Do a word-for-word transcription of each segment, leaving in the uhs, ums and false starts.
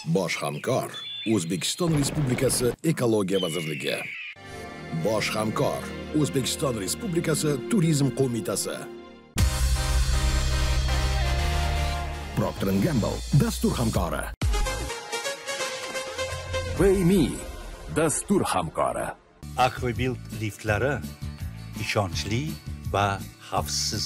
Bosh hamkor O'zbekiston Respublikasi Ekologiya vazirligi. Bosh hamkor O'zbekiston Respublikasi Turizm qo'mitasi. Procter and Gamble dastur hamkori. Payme dastur hamkori. Aquabuild liftlari ishonchli va xavfsiz.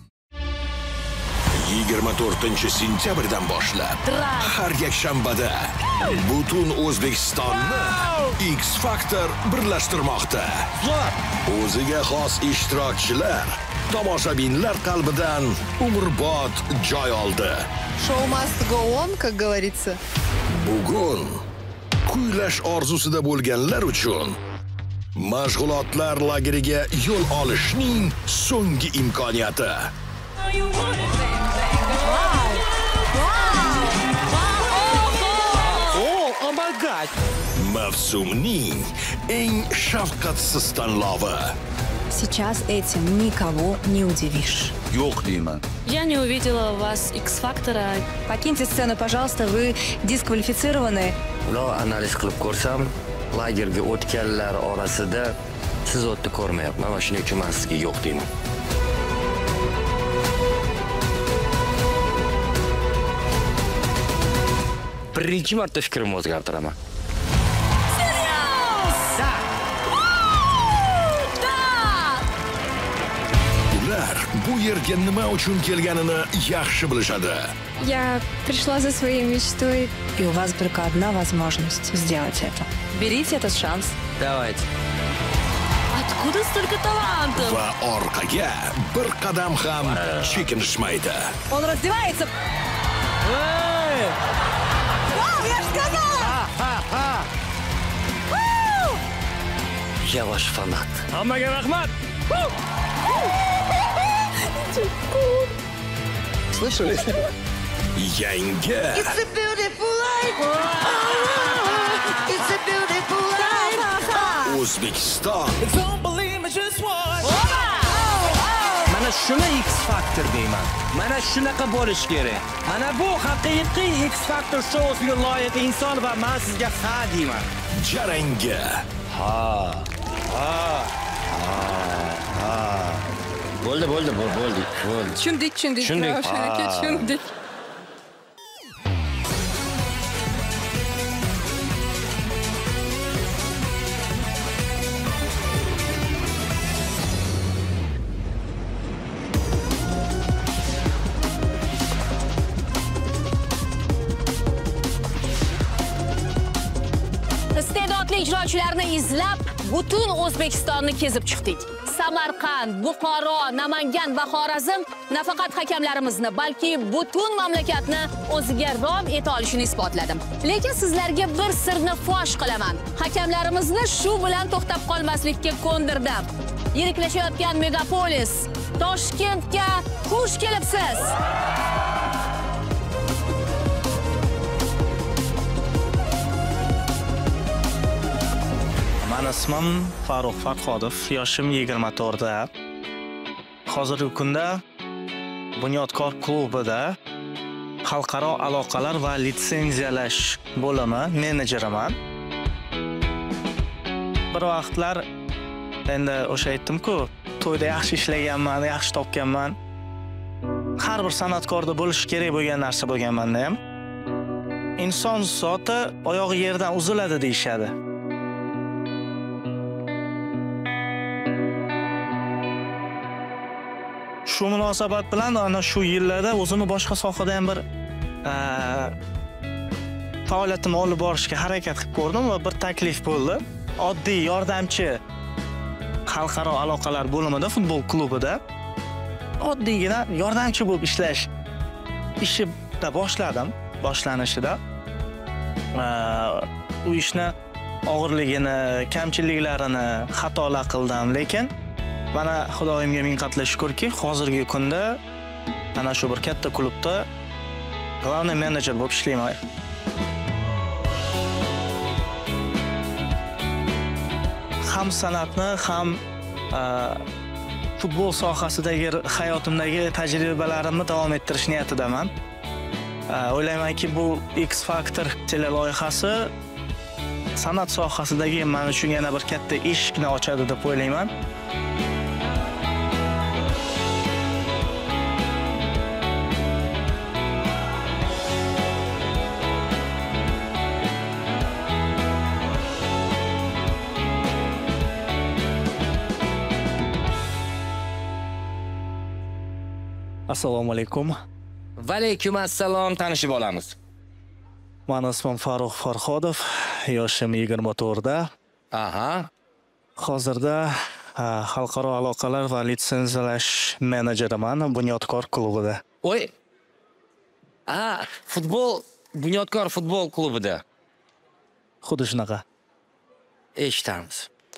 yigirma to'rtinchi sentyabrdan boshlab har yakshanbada butun O'zbekistonni X Factor birlashtirmoqda. O'ziga xos ishtirokchilar tomoshabinlar qalbidan umrbod joy oldi. Show must go on, как говорится. Bugun kuylash orzusida bo'lganlar uchun mashg'ulotlar lageriga yo'l olishning so'nggi imkoniyati. Mavsumning eng shafqatsiz tanlovi. Сейчас этим никого не удивишь. Yo'q deyman. Я не увидела у вас X-фактора. Покиньте сцену, пожалуйста, вы дисквалифицированы. Ular analiz qilib ko'rsam, lagerga o'tganlar orasida siz o'tni ko'rmayapman. Mana shuning uchun men sizga yo'q deyman. Birinchi marta fikrimni o'zgartiraman. Ular bu yerga nima uchun kelganini yaxshi bilishadi. Я пришла за своей мечтой. И у вас только одна возможность сделать это. Берите этот шанс. Давайте. Откуда столько талантов? Va orqaga bir qadam ham chekinishmaydi. Он раздевается. Я ваш фанат. Hammaga rahmat. Слышали? Yangi It's a beautiful life. It's a beautiful life. O'zbekiston Mana shuni X Factor deyman. Mana shunaqa bo'lish kerak. Mana bu haqiqiy X Factor shousiga loyiq inson va men sizga ha deyman. jarangi. Ha. Ha. Ha. Bo'ldi, bo'ldi, bo'ldi, bo'ldi. Tushundik, tushundik. Tushundik. Ravshanaka tushundik. Iste'dodli ijrochilarni izlab, butun O'zbekistonni kezib chiqdik. Samarqand, Buxoro, Namangan va Xorazm nafaqat hakamlarimizni, balki butun mamlakatni o'ziga rom eta olishini isbotladim. Lekin sizlarga bir sirni fosh qilaman. Hakamlarimizni shu bilan to'xtab qolmaslikka ko'ndirdim. Yiriklashayotgan megapolis Toshkentga xush kelibsiz. Mani ismim Farruh Farhodov, yoshim yigirma to'rtda. Hozirgi kunda Bunyodkor klubida xalqaro aloqalar va litsenziyalash bo'limi menejeriman. Bir vaqtlar endi o'sha aytdim-ku, to'yda yaxshi ishlaganman, yaxshi topganman. Har bir san'atkorda bo'lish kerak bo'lgan narsa bo'lganman-da ham. Inson zoti oyog'i yerdan uziladi deyshadi. Shu munosabat bilan ana shu yillarda o'zimni boshqa sohada ham bir faoliyatimni olib borishga harakat qilib ko'rdim va bir taklif bo'ldi. Oddiy yordamchi xalqaro aloqalar bo'limida, futbol klubida oddiygina yordamchi bo'lib ishlash ishida boshladim, boshlanishida. U ishni og'irligini, kamchiliklarini xatolar qildim, lekin mana Xudoyimga ming qatla shukrki, hozirgi kunda ana shu bir katta klubda glавный menejer bo'lib ishlayman. Ham san'atni, ham futbol sohasidagi hayotimdagi tajribalarimni davom ettirish niyatidaman. O'ylaymanki, bu X Factor teleloyihasi san'at sohasidagi men uchun yana bir katta eshikni ochadi deb o'ylayman. Assalomu alaykum. Va alaykum assalom, tanishib olamiz. Men ismim Farruh Farhodov, yoshim yigirma to'rtda. Aha. Hozirda xalqaro aloqalar va litsenziyalash menejeriman Bunyodkor klubida. Voy. Ah, futbol, Bunyodkor futbol klubida. Xuddi shunaqa. Eshitamiz.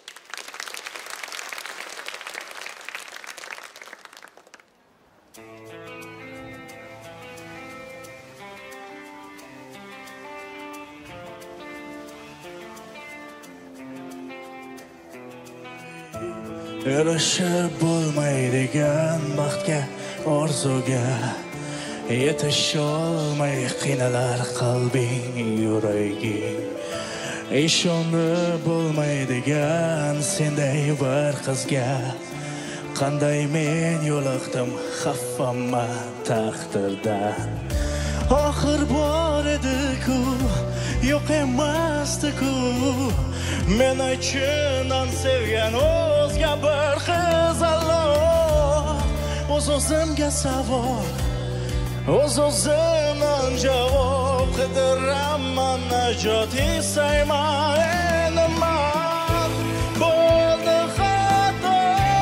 Erishib bo'lmaydigan baxtga, orzuga yetisholmay qiynalar qalbing, yuraging. Ishonib bo'lmaydigan senday bir qizga qanday men yo'liqdim xafaman taqdirdan. Oxir bor edi-ku, yo'q emasdi-ku, men ichinan sevgan o'zga bir qiz. Alloh, o'z-o'zimga savol, o'z-o'zimdan javob qidiraman, najot istayman. Endi man bo'ldi xato,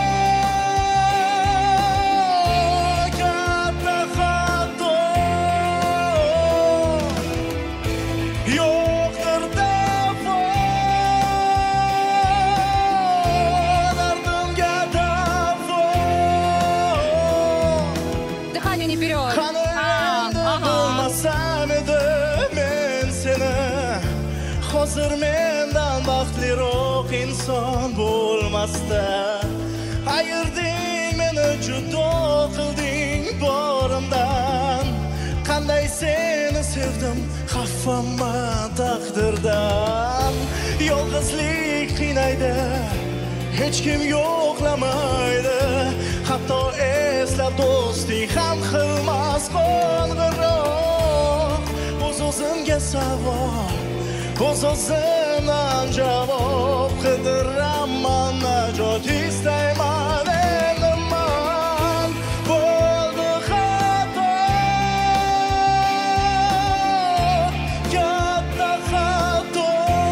katta xato. Yo'qdir davo, dardimga davo. Дыхание не вперед. Bilmasam edi men seni, hozir mendan baxtliroq inson bo'lmasda. Ayirding meni, judo qilding borimdan. Qanday seni sevdim, xafaman taqdirdan. Yolg'izlik qiynaydi, hech kim yo'qlamaydi. Hatto eslab do'sting ham qilmas qo'ng'iroq. O'z-o'zimga savol, o'z-o'zimdan javob qidiraman, najot istayman. Endi man bo'ldi xato, katta xato.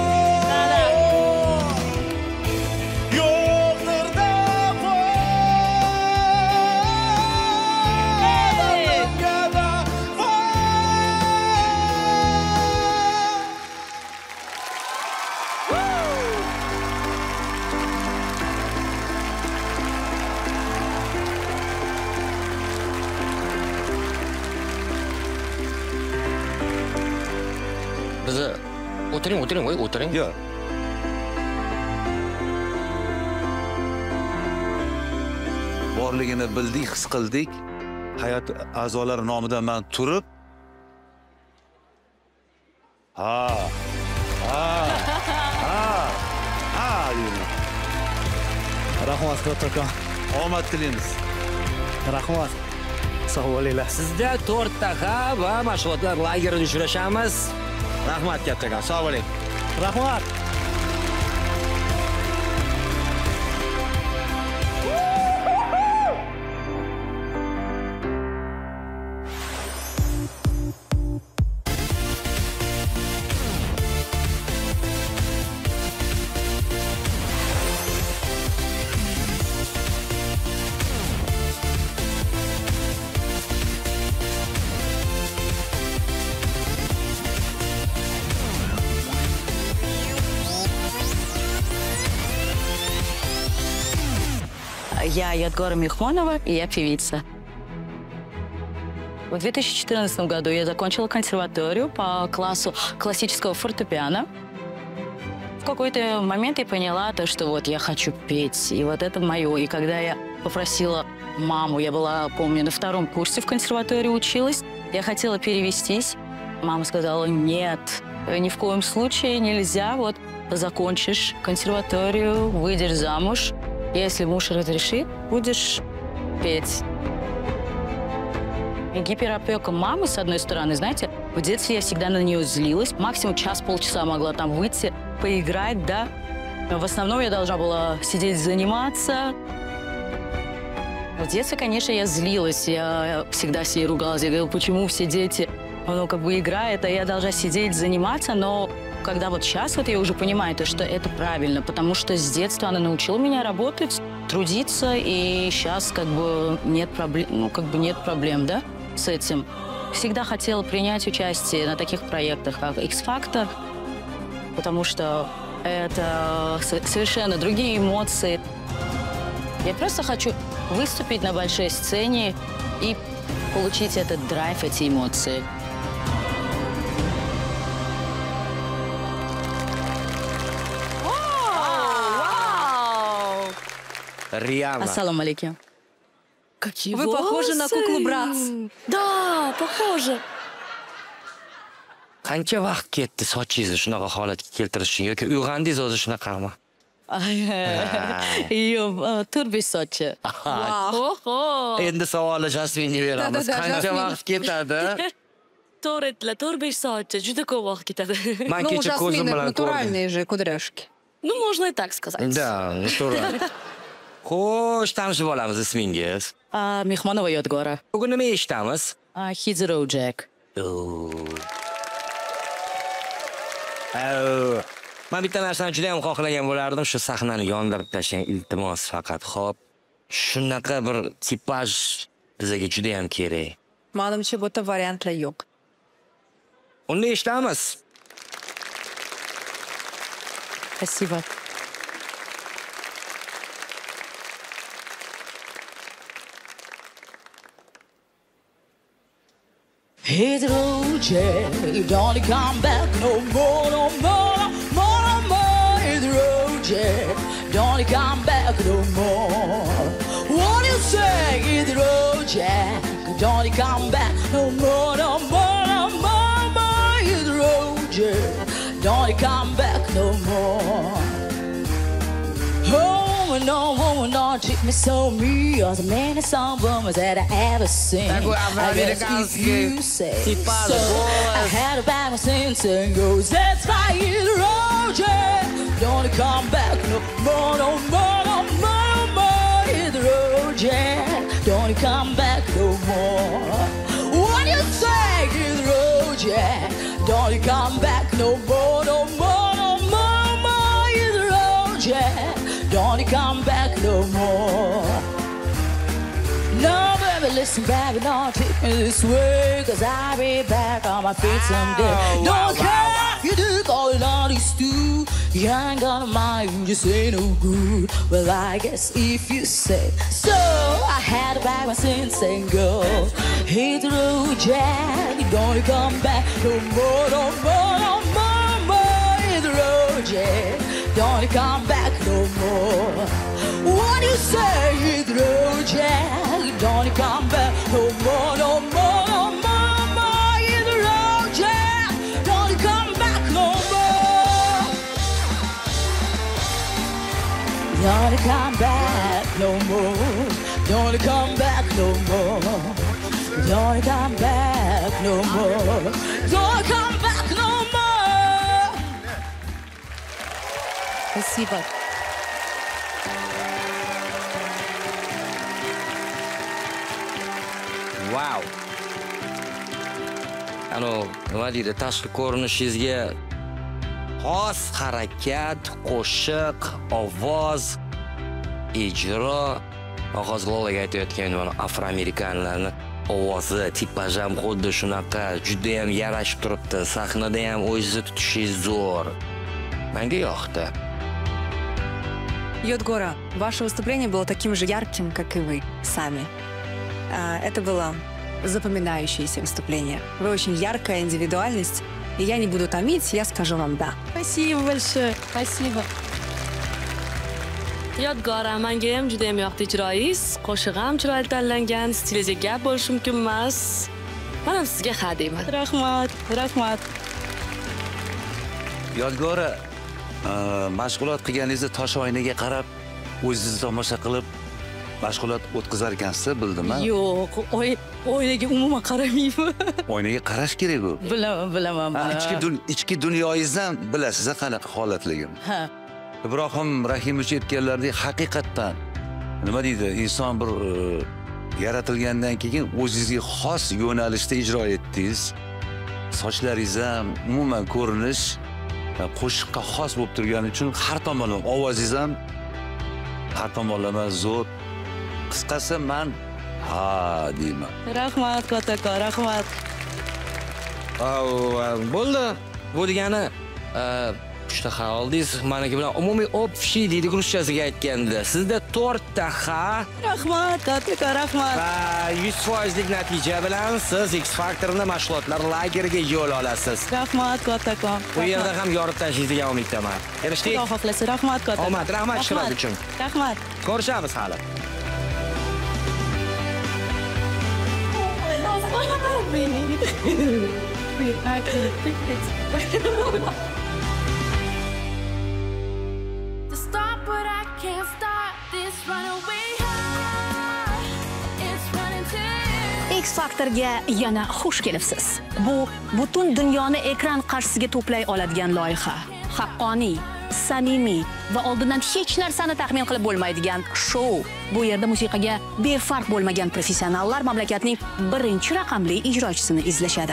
Yo'qdir davo, dardimga davo. Bizi o'tiring, o'tiring, voy, o'tiring. Yo'q. Borligini bildik, his qildik. Hayot a'zolari nomidan men turib, ha, ha, ha, ha, deyman. Rahmat kattakon. Omad tilaymiz. Rahmat. Sog' bo'linglar. Sizda to'rtta ha va mashg'ulotlar lagerida uchrashamiz. Rahmat kattakon, sog' bo'ling. Rahmat. Я Ядгора Михмонова, и я певица. В две тысячи четырнадцатом году я закончила консерваторию по классу классического фортепиано. В какой-то момент я поняла, то, что вот я хочу петь, и вот это мое. И когда я попросила маму, я была, помню, на втором курсе в консерватории училась, Я хотела перевестись. Мама сказала, нет, ни в коем случае нельзя. Вот закончишь консерваторию, выйдешь замуж. Если муж разрешит, будешь петь. И гиперопека мамы, с одной стороны, знаете, в детстве я всегда на нее злилась. Максимум час-полчаса могла там выйти, поиграть, да. В основном я должна была сидеть, заниматься. В детстве, конечно, я злилась. Я всегда с ней ругалась. Я говорила, почему все дети, ну, как бы играют, а я должна сидеть, заниматься. Но когда вот сейчас вот я уже понимаю, то, что это правильно, потому что с детства она научила меня работать, трудиться, и сейчас как бы нет проблем, ну, как бы нет проблем, да, с этим. Всегда хотела принять участие на таких проектах, как X-Factor, потому что это совершенно другие эмоции. Я просто хочу выступить на большой сцене и получить этот драйв, эти эмоции. Риана. Ассаламу алейкум. Какие Вы волосы? Похожи на куклу Братц. Да, похоже. Qancha vaqt ketdi sochingizni shunaqa holatga keltirish uchun yoki uyg'ondingiz o'zi shunaqami? Yo'q, to'rt besh soatcha. Endi savolni Jasminga beramiz. Qancha vaqt ketadi? To'rt etla, to'rt besh soatcha, juda ko'p vaqt ketadi. Men kecha ko'zim bilan ko'rdim. Натуральные же кудряшки. Ну, можно и так сказать. Да, натурально. Xo'sh, tanishib olamiz, ismingiz? Mehmonova Yodgora. Bugun nima eshitamiz? Hit the Road Jack. Men bitta narsani juda ham xohlagan bo'lardim, shu sahnani yondirib tashlang, iltimos faqat. Xo'p, shunaqa bir tipaj bizga juda ham kerak. Manimcha bu yerda variantlar yo'q. Unda eshitamiz. Спасибо. Hit the road, Jack, don't come back no more, no more, no more, no more. Hit the road, Jack, don't come back no more. What do you say? Hit the road, Jack, don't come back no more, no more, no more, no more. Hit the road, Jack, don't come back no more. Oh, no, oh, no, treat me so mean. You're the meanest some woman that I ever seen. I guess if you say so, I had a bad since and goes. That's why you road, yeah. Don't come back no more, no more, no more, no more. Hit the road, yeah. Don't come back no more. What do you say? Hit the road, yeah. Don't come back no more, no more, no more, no more. Hit the road, yeah. Don't come back no more. No, baby, listen, baby, don't treat me this way, cause I'll be back on my feet someday. Oh, don't wow, care, wow. You do call it all these two. You ain't gonna mind, you just ain't no good. Well, I guess if you say so, I had to back my sense and go. Hit the road, Jack, you don't come back no more, no more, no more, no more. Hit the road, Jack. Don't come back no more. What do you say? Hit the road, Jack. Don't come back no more, no more, no more, no more. Hit the road, Jack. Don't come back no more. Don't come back no more. Don't come back no more. Don't come back no more. Don't come back no more. Спасибо. Wow. Ano, nima deydi, tashqi ko'rinishingizga xos harakat, qo'shiq, ovoz, ijro, hozir Lolaga aytayotgan mana afroamerikanlarning ovozi, tipaji ham xuddi shunaqa, juda ham yarashib turibdi. Sahnada ham o'zingizni tutishingiz zo'r. Menga yoqdi. Йодгора, ваше выступление было таким же ярким, как и вы сами. Это было запоминающееся выступление. Вы очень яркая индивидуальность, и я не буду томить, я скажу вам «да». Спасибо большое. Спасибо. Yodgora, menga ham juda ham yoqdi ijroingiz. Qo'shiq ham chiroyli tanlangan, stilingizga gap bo'lishi mumkin emas. Men ham sizga ha deyman. Rahmat, rahmat. Yodgora, mashg'ulot qilganingizda tosh oynaga qarab, o'zingizni tomosha qilib mashg'ulot o'tkazar ekansiz, bildimmi? Yo'q, oy oynaga umuman qaramayman. Oynaga qarash kerak u. Bilaman, bilaman. Ichki ichki dunyoyingizdan bilasiz qanaqa holatligini. Ha. Ibrohim Rahimovich aytganlaridek, haqiqatdan nima deydi, inson bir yaratilgandan keyin o'zingizga xos yo'nalishda ijro etdingiz. Sochlaringiz ham, umuman ko'rinish qo'shiqqa xos bo'lib turgani uchun har tomonlama ovozingiz ham har tomonlama zo'r. Qisqasi men ha deyman. Rahmat, kattakon, rahmat. Bo'ldi. Bu degani uchta ha oldingiz, meniki bilan umumiy общий deydi ruschasiga aytganda. Sizda to'rtta ha. Rahmat, kattakon, rahmat. Va yuz foizlik natija bilan siz X Factorni mashg'ulotlar lageriga yo'l olasiz. Rahmat, kattakon. Bu yerda ham yorib tashlaysiz degan umiddaman. Erishdik. Xudo xohlasa, rahmat, kattakon. Omad, rahmat ishtirok uchun. Rahmat. Ko'rishamiz hali. X Factorga yana xush kelibsiz. Bu butun dunyoni ekran qarshisiga to'play oladigan loyiha. Haqqoniy, samimiy va oldindan hech narsani taxmin qilib bo'lmaydigan shou. Bu yerda musiqaga befarq bo'lmagan professionallar mamlakatning birinchi raqamli ijrochisini izlashadi.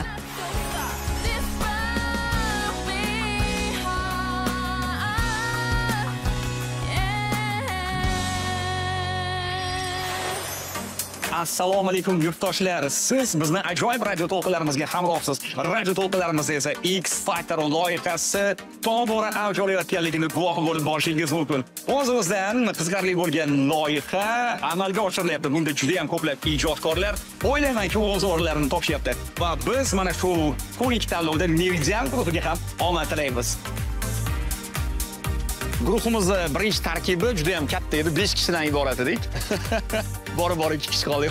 Assalomu alaykum yurtdoshlar. Siz bizni ajoyib radio to'lqinlarimizga hamrohsiz. Radio to'lqinlarimizda esa X Factor loyihasi tobora avj olayotganligini guvohi bo'lib borishingiz mumkin. O'zimizdan qiziqarli bo'lgan loyiha amalga oshirilyapti. Bunda juda ham ko'plab ijodkorlar o'ylaymanki o'z o'rinlarini topishyapti. Va biz mana shu ko'rik tanlovda Meridian guruhiga ham omad tilaymiz. Guruhimizning birinchi tarkibi juda ham katta edi, besh kishidan iborat edik. Bora-bora ikki kishi qoldik.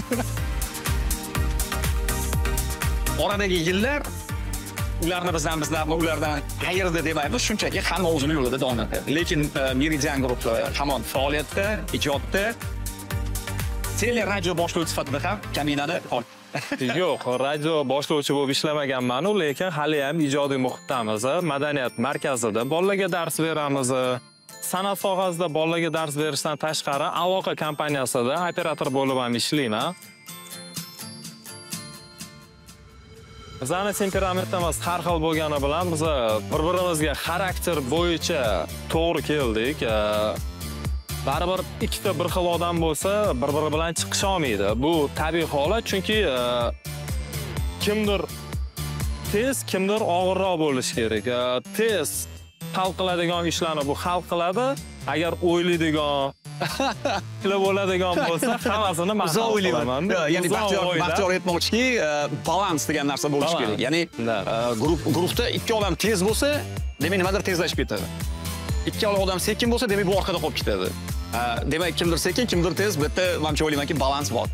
Oradagi yillar ularni bizdan bizlar ulardan qayerda demaymiz, shunchaki hamma o'zini yo'lida davom etadi. Lekin Meridian guruhi hamon faoliyatda, ijodda, tele radio boshlovchi sifatida ham kaminada qol. Yo'q, radio boshlovchi bo'lib ishlamaganman, lekin hali ham ijodiy muhitdamiz. Madaniyat markazida bolalarga dars beramiz. San'at sohasida bolalarga dars berishdan tashqari aloqa kompaniyasida operator bo'lib ham ishlayman. Bizning temperamentimiz har xil bo'lgani bilan biz bir-birimizga xarakter bo'yicha to'g'ri keldik. Baribir ikkita bir xil odam bo'lsa, bir-biri bilan chiqisha olmaydi. Bu tabiiy holat, chunki kimdir tez, kimdir og'irroq bo'lishi kerak. Tez hal qiladigan ishlarni bu hal qiladi. Agar o'ylaydigan, qilib bo'ladigan bo'lsa, hammasini men hal qilaman. Ya'ni Baxtiyor aytmoqchiki, balans degan narsa bo'lishi kerak. Ya'ni guruhda ikki odam tez bo'lsa, demak nimadir tezlashib ketadi. Ikki odam sekin bo'lsa, demak bu orqada qolib ketadi. Demak, kimdir sekin, kimdir tez, bu yerda menimcha o'ylaymanki balans bor.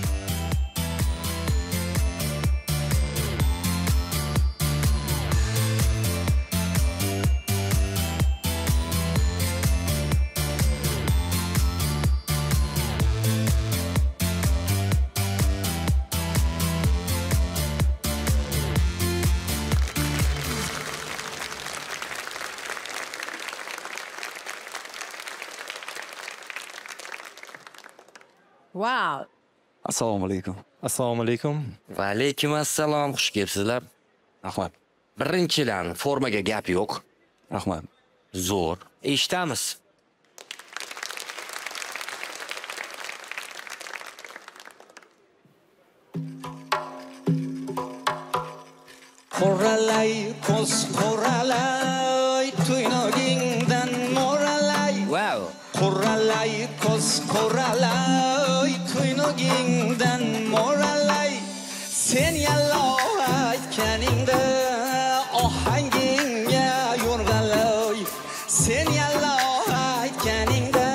Wow. Assalomu alaykum. Assalomu alaykum. Va alaykum assalom, xush kelibsizlar. Rahmat. Birinchidan formaga gap yo'q. Rahmat. Zo'r. Eshitamiz. Qoralay, ko'z qoralay, tuynogingdan moralay. Wow. Qoralay, ko'z qoralay, tuynogingdan moralay. Sen yallow aytganingda ohangingga yo'rg'alay. Sen yallow aytganingda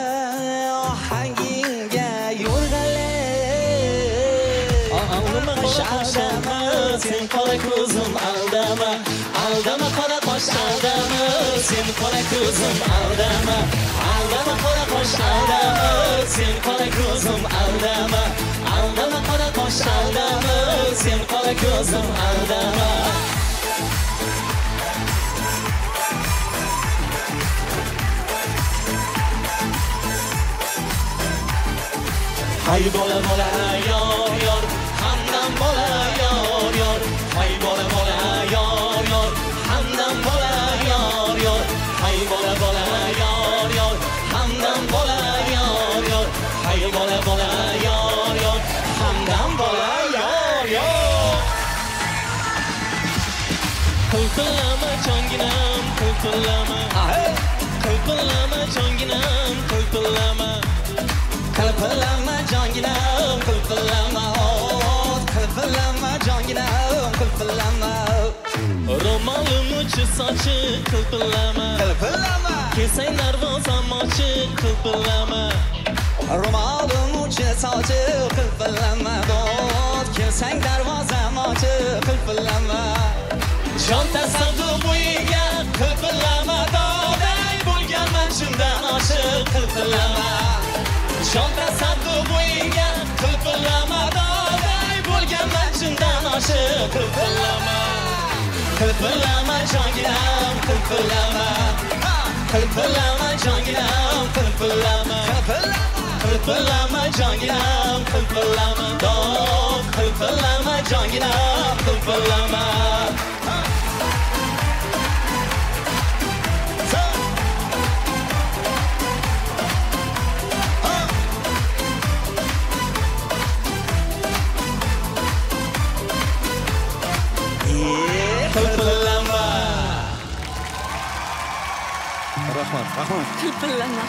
ohangingga yo'rg'alay. Shashama sen qora ko'zim aldama aldama qora qosh aldama sen qora ko'zim aldama aldama qora qosh aldama sen qora ko'zim aldama aldama qora qosh aldama sen qora ko'zim aldama hay bola bola yor yor hamdam bola yor yor hay bola bola yor yor hamdam bola yor yor hay bola bola yor yor hamdam bola yor yor hay bola bola yor yor hamdam bola yor yor qilqillama jonginam qilqillama qilqillama jonginam qilqillama qilqillama jonginam qilqillama qilqillama jonginam qilqillama ro'molim uchi sochi qilqillama qilqillama kelsang darvozam ochiq qilqillama ro'molim uchi sochi qilqillama kelsang darvozam ochiq qilqillama jon tasadduq bo'yiga qilqillama dodang bo'lganman shundan oshiq qilqillama jon tasadduq bo'yiga qilqillama dodang bo'lganman shundan oshiq qilqillama qilqillama jonginam qilqillama qilqillama jonginam qilqillama qilqillama jonginam qilqillama dod qilqillama jonginam qilqillama qilqillama rahmat rahmat qilqillama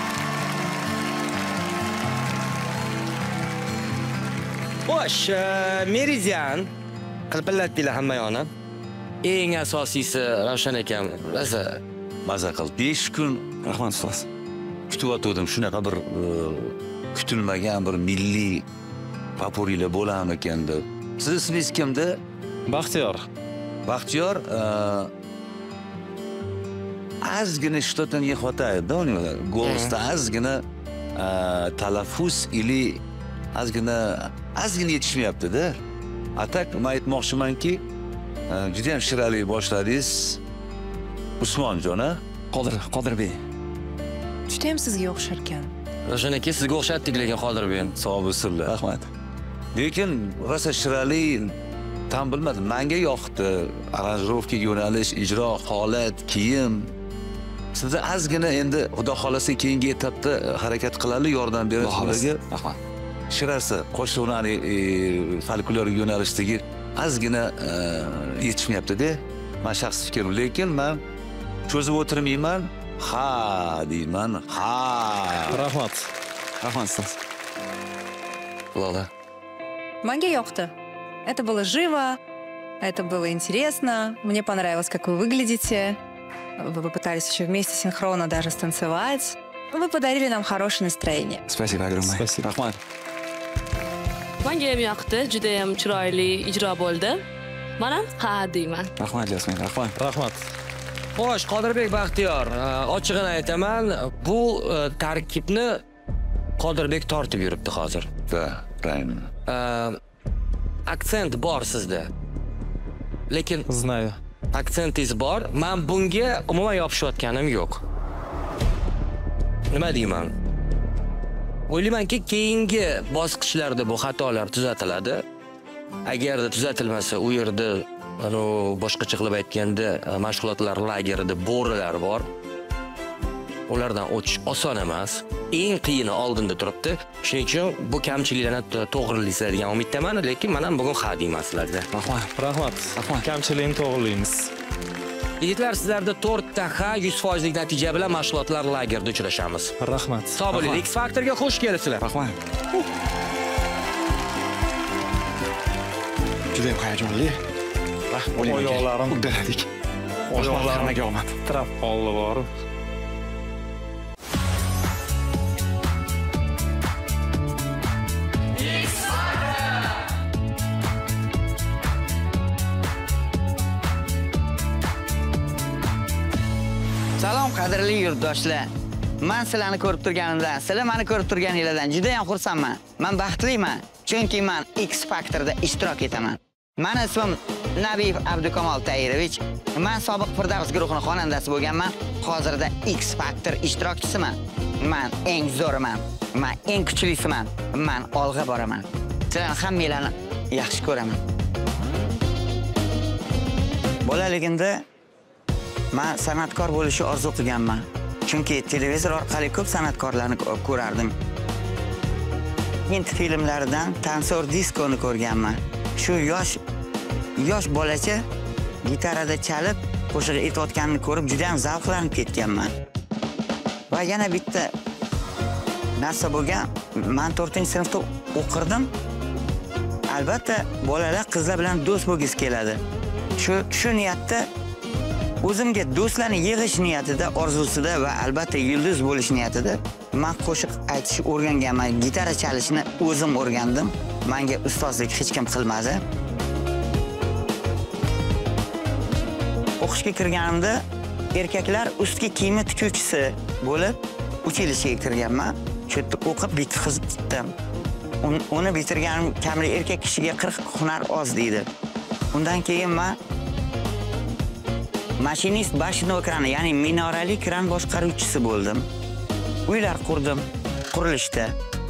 Xo'sh, Meridian qilpillatdilar hamma yoni. Eng asosiysi Ravshan akam, raza maza qil. besh kun rahmat ustoz. kutib shunaqa bir kutilmagan bir milliy popurilar bo'larmikan deb. Siz ismingiz kimdi? Baxtiyor. Baxtiyor, ozgina что-то не хватает, да, у него? Голосda ozgina talaffuz ili ozgina ozgina yetishmayapti-da. Atak men aytmoqchimanki, juda ham shirali boshladingiz. Usmonjon, a? Qodir, Qodirbek. Juda ham sizga o'xshar ekan. Ravshan aka sizga o'xshatdik lekin Qodirbek. Sog' bo'lsinlar. Rahmat. Lekin rosa shirali tam bilmadim, menga yoqdi. Aranjirovka, yo'nalish, ijro, holat, kiyim. Sizda ozgina endi xudo xolasa keyingi etapda harakat qiladi, yordam beradi sizlarga. Rahmat. Shirasi qo'shiqlarni folklorik yo'nalishdagi ozgina yetishmayapti-da. Men shaxsiy fikrim, lekin men cho'zib o'tirmayman. Ha deyman. Ha. Rahmat. Rahmat ustoz. Lola. Menga yoqdi. Это было живо, это было интересно. Мне понравилось, как вы выглядите. Вы попытались еще вместе синхронно даже станцевать. Вы подарили нам хорошее настроение. Спасибо огромное. Спасибо. Rahmat. Menga ham yoqdi, juda ham chiroyli ijro bo'ldi. Men ham ha deyman. Rahmat Jasmin, rahmat. Rahmat. Xo'sh, Qodirbek Baxtiyor, ochig'ini aytaman, bu tarkibni Qodirbek tortib yuribdi hozir. Va, правильно. Aksent bor sizda. Lekin Знаю. aksentingiz bor. Men bunga umuman yopishayotganim yo'q. Nima deyman? O'ylaymanki, keyingi bosqichlarda bu xatolar tuzatiladi. Agarda tuzatilmasa, u yerda, ano boshqacha qilib aytganda, mashg'ulotlar lagerida bo'rilar bor. Ulardan o'tish oson emas. Eng qiyini oldinda turibdi. Shuning uchun bu kamchiliklarni to'g'rilaysiz degan umiddaman, lekin men ham bugun ha deyman sizlarga. Rahmat. Rahmat. Rahmat. Kamchilikni to'g'rilaymiz. Yigitlar, sizlarda to'rtta ha yuz foiz lik natija bilan mashg'ulotlar lagerida uchrashamiz. Rahmat. Sog' bo'ling. X Factorga xush kelibsizlar. Rahmat. Juda ham hayajonli. Oyoqlarim uddaladik. Oyoqlarimga omad. Trap holli bor. Salom qadrli yurtdoshlar. Men sizlarni ko'rib turganimdan, sizlar meni ko'rib turganingizdan juda ham xursandman. Men baxtliman, chunki men X Factorda ishtirok etaman. Meni ismim Nabiyev Abdukamol Tayirovich. Men sobiq Firdavs guruhining xonandasi bo'lganman. Hozirda X Factor ishtirokchisiman. Men eng zo'riman. Men eng kuchlisiman. Men olg'a boraman. Sizlarni hammanglarni yaxshi ko'raman. Bolaligimda men san'atkor bo'lishni orzu qilganman. Chunki televizor orqali ko'p san'atkorlarni ko'rardim. Hind filmlaridan Tansoor diskoni ko'rganman. Shu yosh yosh bolacha gitarada chalib, qo'shiq aytayotganini ko'rib juda ham zavqlanib ketganman. Va yana bitta narsa bo'lgan, men to'rtinchi sinfda o'qirdim. Albatta, bolalar qizlar bilan do'st bo'lgisi keladi. Shu shu niyatda o'zimga do'stlarni yig'ish niyatida, orzusida va albatta yulduz bo'lish niyatida men qo'shiq aytishni o'rganganman. Gitara chalishni o'zim o'rgandim. Menga ustozlik hech kim qilmadi. O'qishga kirganimda erkaklar ustki kiyimi tikuvchisi bo'lib uchilishga kirganman. Shu yerda o'qib bitirdim. Uni bitirganim kamli erkak kishiga qirq hunar oz deydi. Undan keyin men mashinist boshno krani, ya'ni minorali kran boshqaruvchisi bo'ldim. Uylar qurdim, qurilishda.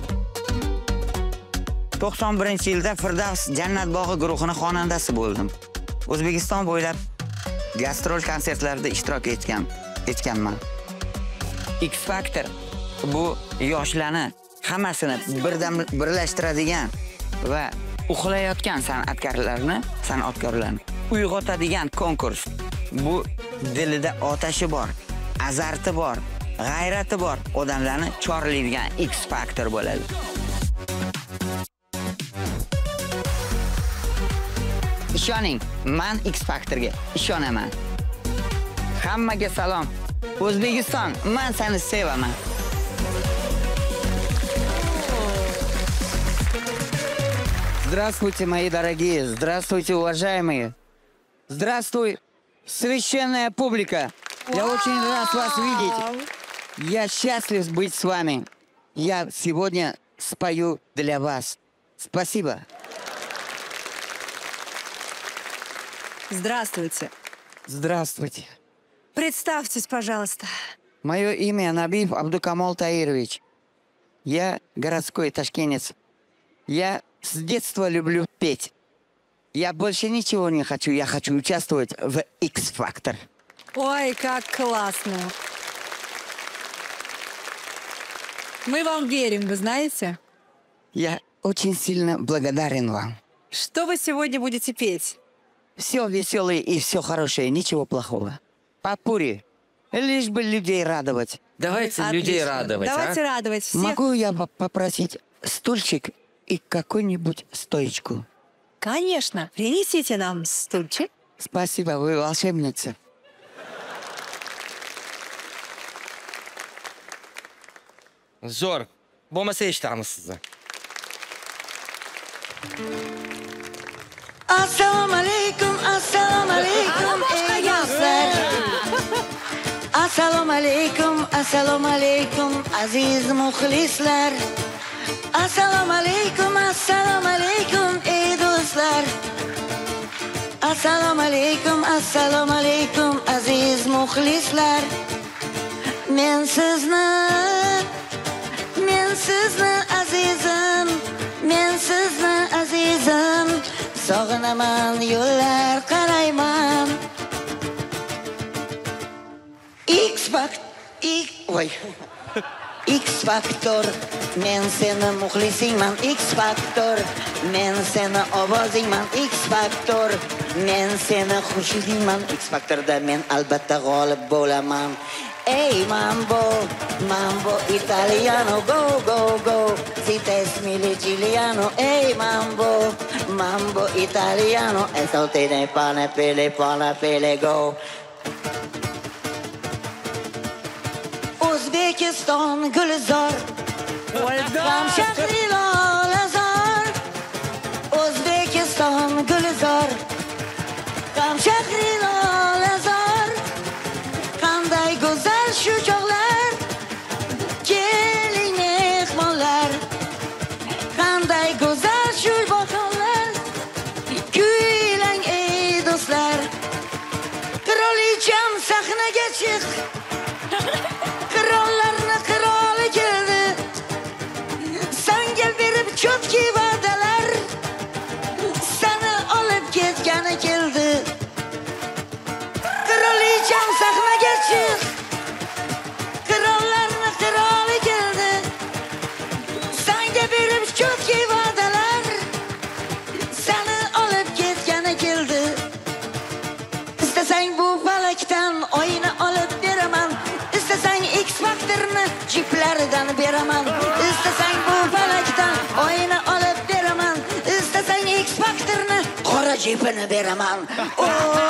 to'qson birinchi yilda Firdavs Jannat bog'i guruhining xonandasi bo'ldim. O'zbekiston bo'ylab gastrol konsertlarida ishtirok etgan, etganman. X Factor bu yoshlarni hammasini birdam birlashtiradigan va uxlayotgan san'atkorlarni, san'atkorlarni uyg'otadigan konkurs. Bu dilida otashi bor, azarti bor, g'ayrati bor odamlarni chorlaydigan X Factor bo'ladi. Ishoning, men X Factorga ishonaman. Hammaga salom. O'zbekiston, men seni sevaman. Здравствуйте, мои дорогие, здравствуйте, уважаемые. Здравствуй, священная публика. Я очень рад вас видеть. Я счастлив быть с вами. Я сегодня спою для вас. Спасибо. Здравствуйте. Здравствуйте. Представьтесь, пожалуйста. Мое имя Набиев Абдукамол Таирович. Я городской ташкентец. Я с детства люблю петь. Я больше ничего не хочу. Я хочу участвовать в X Factor. Ой, как классно. Мы вам верим, вы знаете? Я очень сильно благодарен вам. Что вы сегодня будете петь? Все веселое и все хорошее, ничего плохого. Попури. Лишь бы людей радовать. Давайте Отлично. людей радовать, Давайте а? радовать всех. Могу я попросить стульчик и какую-нибудь стоечку? Конечно. Принесите нам стульчик. Спасибо, вы волшебница. Zo'r. Bo'lmasa eshitamiz sizni. Assalomu alaykum, assalomu alaykum, ey do'stlar. Assalomu alaykum, assalomu alaykum, aziz muxlislar. Assalomu alaykum, assalomu alaykum, ey do'stlar. Assalomu alaykum, assalomu alaykum, aziz muxlislar. Men sizni, men sizni azizim, men sizni azizim, sog'inaman, yo'llar qarayman. X Factor, voy. X Factor, men seni muxlisingman. X Factor, men seni ovozingman. X Factor, men seni xushligingman. X Factorda men albatta g'olib bo'laman. Ey mambo, mambo italiano, go, go, go, sites mille chiliano. Ey mambo, mambo italiano, esaltine pane pele, pane pele, go. O'zbekiston gulzor, G'am shahri lolazor. O'zbekiston gulzor, G'am shahri lolazor. Qanday go'zal sahnaga chiq. Qirollarni qiroli keldi. Senga berib chotki va'dalar. Seni olib ketgani keldi. Qirolicham sahnaga chiq. Qirollarni qiroli keldi. Senga berib chotki va'dalar. Seni olib ketgani keldi. İstesang bu falakdan oyni olib beraman. İstesang X Factor'ni jiplaridan beraman. İstesang bu falakdan oyni olib beraman. İstesang X Factor'ni qora jipini beraman. Oh!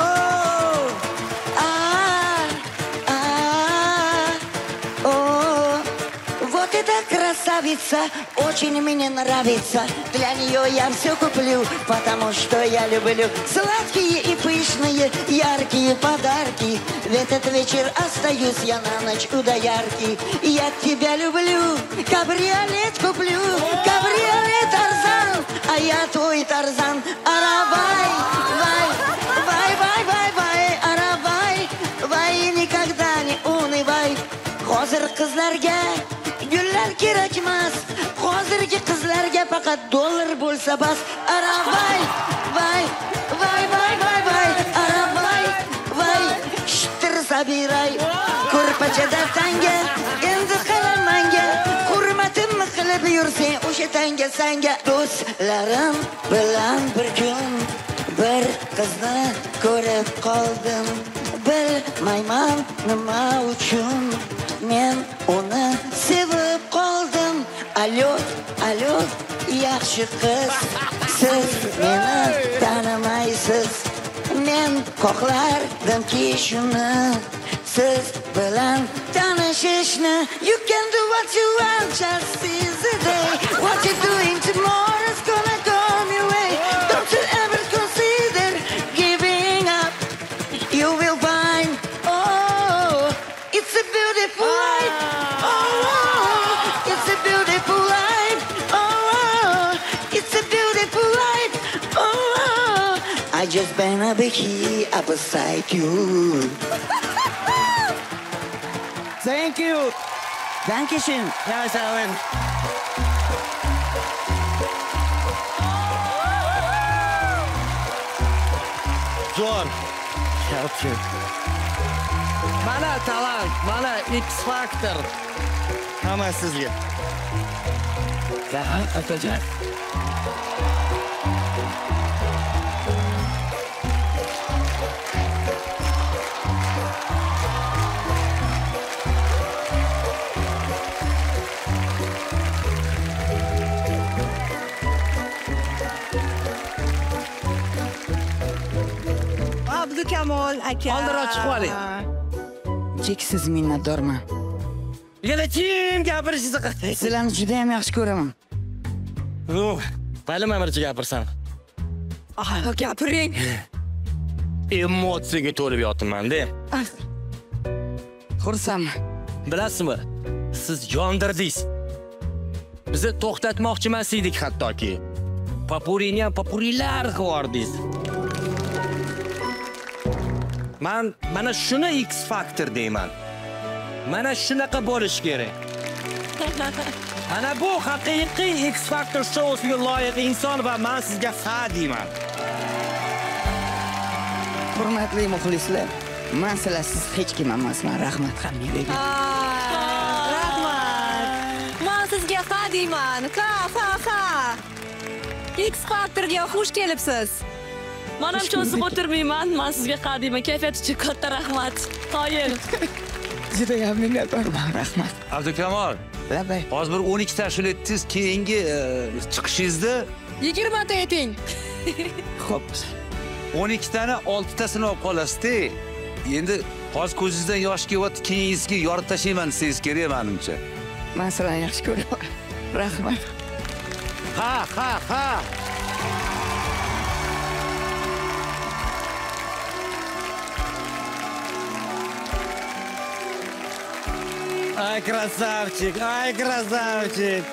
Ah! Ah! Oh! Вот эта красавица очень мне нравится. Для нее я все куплю, потому что я люблю сладкие и пышные, яркие подарки. В этот вечер остаюсь я на ночь у доярки. Я тебя люблю, кабриолет куплю, кабриолет Тарзан, а я твой Тарзан. Аравай, вай, вай, вай, вай, вай, аравай, вай, никогда не унывай. Hozir qizlarga gullar kerak emas. Hozirgi qizlarga faqat dollar bo'lsa bas. Aravay, vay, vay, vay, vay, vay, aravay, vay, shtir sabiray. Ko'rpachada tanga, endi qalamanga. Hurmatimni qilib yursang o'sha tanga sanga. Do'stlarim bilan bir kun bir qizni ko'rib qoldim. Bilmayman nima uchun men uni sevib qoldim. Alo, alo, yaxshi qiz, siz meni tanimaysiz. Men xohlardimki shuni siz bilan tanishishni. You can do what you want, just seize the day. What you're doing tomorrow's gonna come your way. Don't you ever consider giving up. You will find, oh, it's a beautiful life. Oh, it's a beautiful life. Oh, it's a beautiful life. Oh, I just been a bit here up beside you. Thank you. Dankeschön. Ja, Sawen. Zo'r. Yaxshi. Mana talant, mana X Factor. Hamma sizga. Rahmat akajon. Abdukamol aka. Oldinroq chiqib oling. Cheksiz minnatdorman. Yana kim gapirishingizni qilasiz? Sizlarni juda ham yaxshi ko'raman. Oh, mayli menimcha gapirsan. Ah, gapiring. Emotsiyaga to'lib yotibman-da. Xursandman. Bilasizmi? Siz yondirdingiz. Bizni to'xtatmoqchi emas edik hattoki. Papurini ham papurilar qildingiz. Men mana shuni X Factor deyman. Mana shunaqa bo'lish kerak. Mana bu haqiqiy X Factor shousiga loyiq inson va men sizga ha deyman. Hurmatli muxlislar, men sizlarsiz hech kim emasman. Rahmat hammaga. Rahmat. Men sizga ha deyman. Ha, ha, ha. X Factorga xush kelibsiz. Men ham cho'zib o'tirmayman. Men sizga ha deyman. Kayfiyat uchun katta rahmat. Qoyil. Juda ham minnatdorman. Rahmat. Abdukamol. Labay. Hozir bir o'n ikki ta ashula aytdingiz, keyingi chiqishingizda yigirma ta ayting. Xo'p. o'n ikki tani olti tasini olib qolasiz-da. Endi hozir ko'zingizdan yosh kelyapti, keyingisiga yorib tashlayman desangiz kerak menimcha. Men sizlarni yaxshi ko'raman. Rahmat. Ha, ha, ha. Ay, красавчик, ay, красавчик.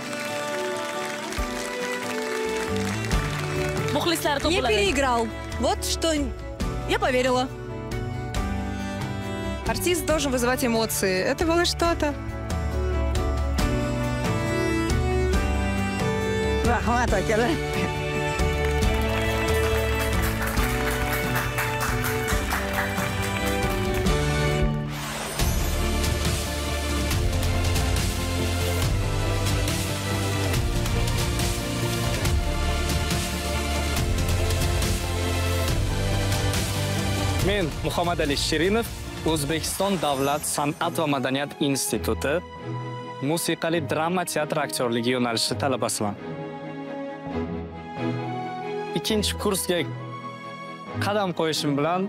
Muxlislar Не to'planadi. переиграл. Вот что я поверила. Артист должен вызывать эмоции. Это было что-то. Rahmat akalar. Men Muhammadali Shirinov, O'zbekiston Davlat san'at va madaniyat instituti musiqali drama teatr aktyorligi yo'nalishi talabasiman. Ikkinchi kursga qadam qo'yishim bilan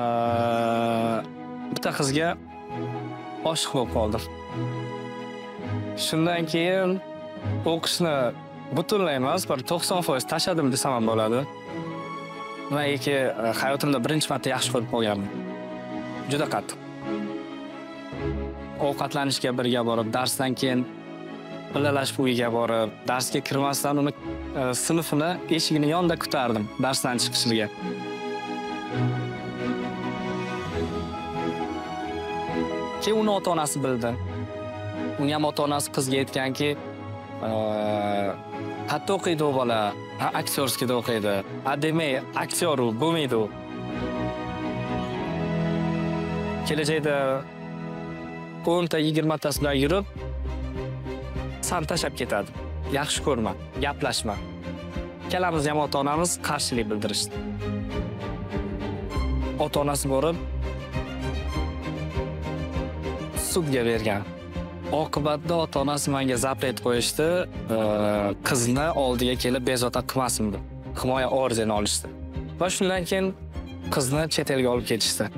bitta qizga oshiq bo'lib qoldim. Shundan keyin o'qishni butunlay emas, bir to'qson foiz tashladim desam ham bo'ladi. Nimaiki hayotimda birinchi marta yaxshi ko'rib qolganman. Juda qattiq. Ovqatlanishga birga borib, darsdan keyin birgalashib uyiga borib, darsga kirmasdan uni sinfini eshigini yonida kutardim darsdan chiqishiga. Keyin uni ota-onasi bildi. Uni ham ota-onasi qizga aytganki, qayerda o'qiydi u bola? Aktyorskida o'qiydi. A demak, aktyor u bo'lmaydi u. Kelajakda o'nta yigirma tasi bilan yurib, san tashlab ketadi. Yaxshi ko'rma, gaplashma. Ikkalamiz ham ota-onamiz qarshilik bildirishdi. Ota-onasi borib sudga bergan. Oqibatda ota-onasi menga zapret qo'yishdi, qizni oldiga kelib bezovta qilmasin deb. Himoya ordeni olishdi. Va shundan keyin qizni chet elga olib ketishdi.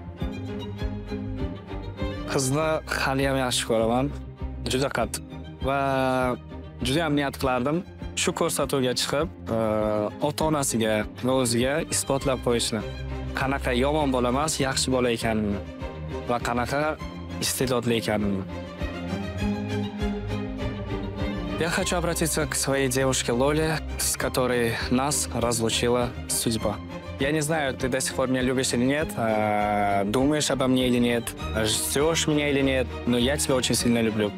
Qizni hali ham yaxshi ko'raman, juda qattiq. Va juda ham niyat qilardim shu ko'rsatuvga chiqib, ota-onasiga va o'ziga isbotlab qo'yishni. Qanaqa yomon bola emas, yaxshi bola ekanimni va qanaqa iste'dodli ekanimni. Я хочу обратиться к своей девушке Лоле, с которой нас разлучила судьба. Я не знаю, ты до сих пор меня любишь или нет, думаешь обо мне или нет, ждешь меня или нет, но я тебя очень сильно люблю.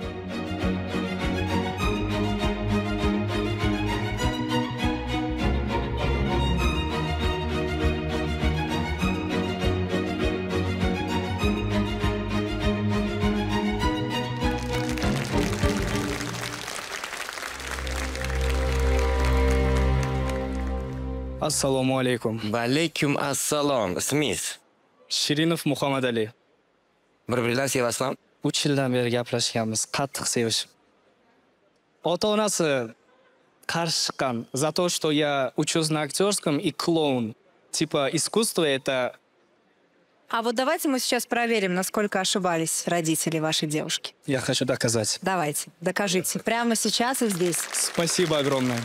Assalomu alaykum. Va alaykum assalom. Ismingiz? Shirinov Muhammadali. Bir-biringlarni sevasizmi? uch yildan beri gaplashganmiz, qattiq sevishib. Ota-onasi qarshi chiqqan. За то, что я учусь на актерском и клоун. Типа искусство это... А вот давайте мы сейчас проверим, насколько ошибались родители вашей девушки. Я хочу доказать. Давайте, докажите. Прямо сейчас и здесь. Спасибо огромное.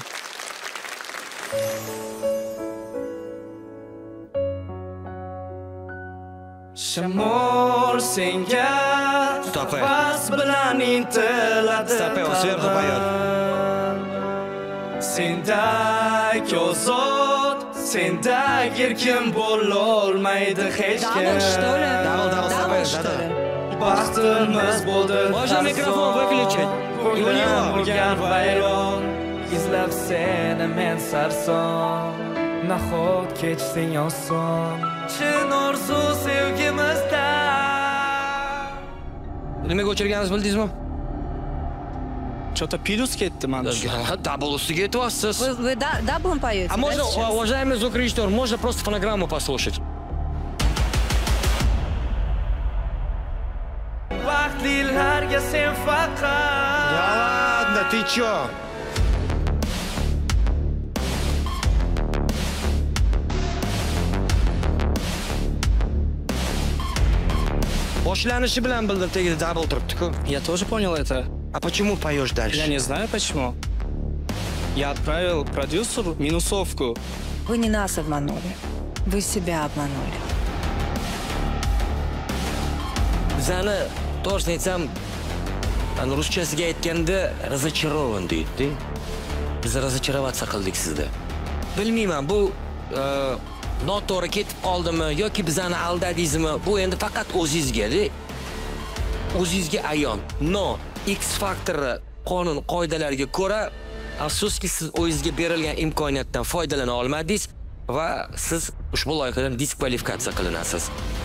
Shamol senga vas bilan intiladi. Sendek ozod, sendek erkin bo'lolmaydi hech kim. Давал, давал, давал, да-да. Baxtimiz bo'ldi. Можно микрофон выключить? O'ylangan vayron, izlab seni men sarson. Nahot kechding oson. Chin orzu sevgimizda. Nimaga o'chirganingizni bildingizmi? Что-то плюс ketdi mana shu. Double ustiga aytyapsiz. Вы, вы да, даблом поете? А можно, уважаемый звукорежиссер, можно просто фонограмму послушать? Vaqtlilarga sen faqat. Да ладно, ты чё? Boshlanishi bilan bildim, tagida double turibdi-ku. Я тоже понял это. А почему поешь дальше? Я не знаю почему. Я отправил продюсеру минусовку. Вы не нас обманули. Вы себя обманули. Bizani to'g'risini aytsam, ruschasiga aytganda разочарован deydi. Biz разочароваться qildik sizda. Bilmayman, bu noto'g'ri ketib qoldimi yoki bizani aldadingizmi? Bu endi faqat o'zingizga, o'zingizga ayon. No, X faktori qonun qoidalariga ko'ra, afsuski siz o'zingizga berilgan imkoniyatdan foydalana olmadingiz va siz ushbu loyihadan diskvalifikatsiya qilinasiz.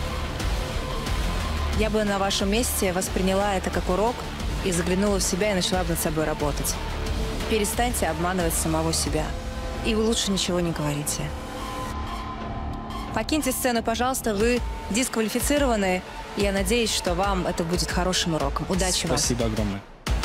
Я бы на вашем месте восприняла это как урок и заглянула в себя и начала бы над собой работать. Перестаньте обманывать самого себя. И вы лучше ничего не говорите. Покиньте сцену, пожалуйста, вы дисквалифицированы. Я надеюсь, что вам это будет хорошим уроком. Удачи вам. Спасибо огромное.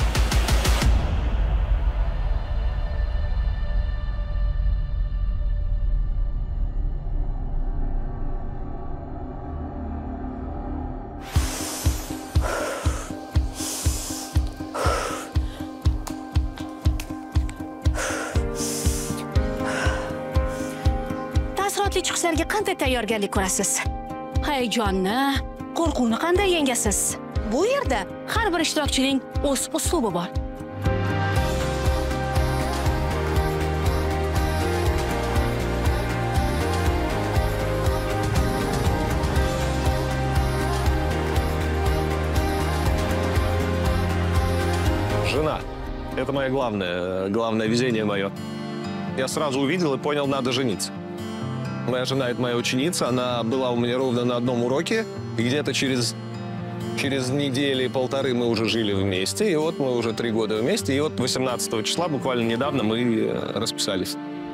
Taassurotli chiqishlarga qanday tayyorgarlik ko'rasiz? Hayajonni, qo'rquvni qanday yengasiz? Bu yerda har bir ishtirokchining o'z uslubi bor. Жена. Это мое главное, главное везение мое. Я сразу увидел и понял, надо жениться. Моя жена — это моя ученица, она была у меня ровно на одном уроке, и где-то через, через недели полторы мы уже жили вместе, и вот мы уже три года вместе, и вот восемнадцатого числа, буквально недавно, мы расписались.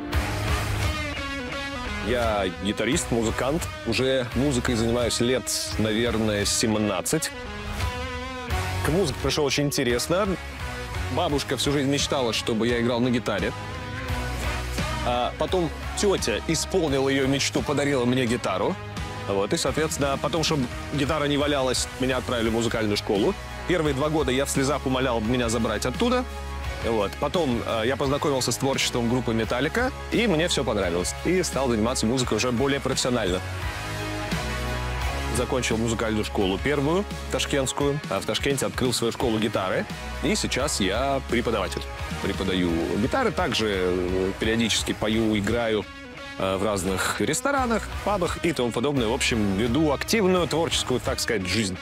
Я гитарист, музыкант, уже музыкой занимаюсь лет, наверное, семнадцать. К музыке пришел очень интересно. Бабушка всю жизнь мечтала, чтобы я играл на гитаре. А потом тетя исполнила ее мечту, подарила мне гитару. Вот, и, соответственно, потом, чтобы гитара не валялась, меня отправили в музыкальную школу. Первые два года я в слезах умолял меня забрать оттуда. Вот. Потом э, я познакомился с творчеством группы «Металлика», и мне все понравилось. И стал заниматься музыкой уже более профессионально. Закончил музыкальную школу первую, ташкентскую, а в Ташкенте открыл свою школу гитары. И сейчас я преподаватель. Преподаю гитары, также периодически пою, играю в разных ресторанах, пабах и тому подобное. В общем, веду активную творческую, так сказать, жизнь.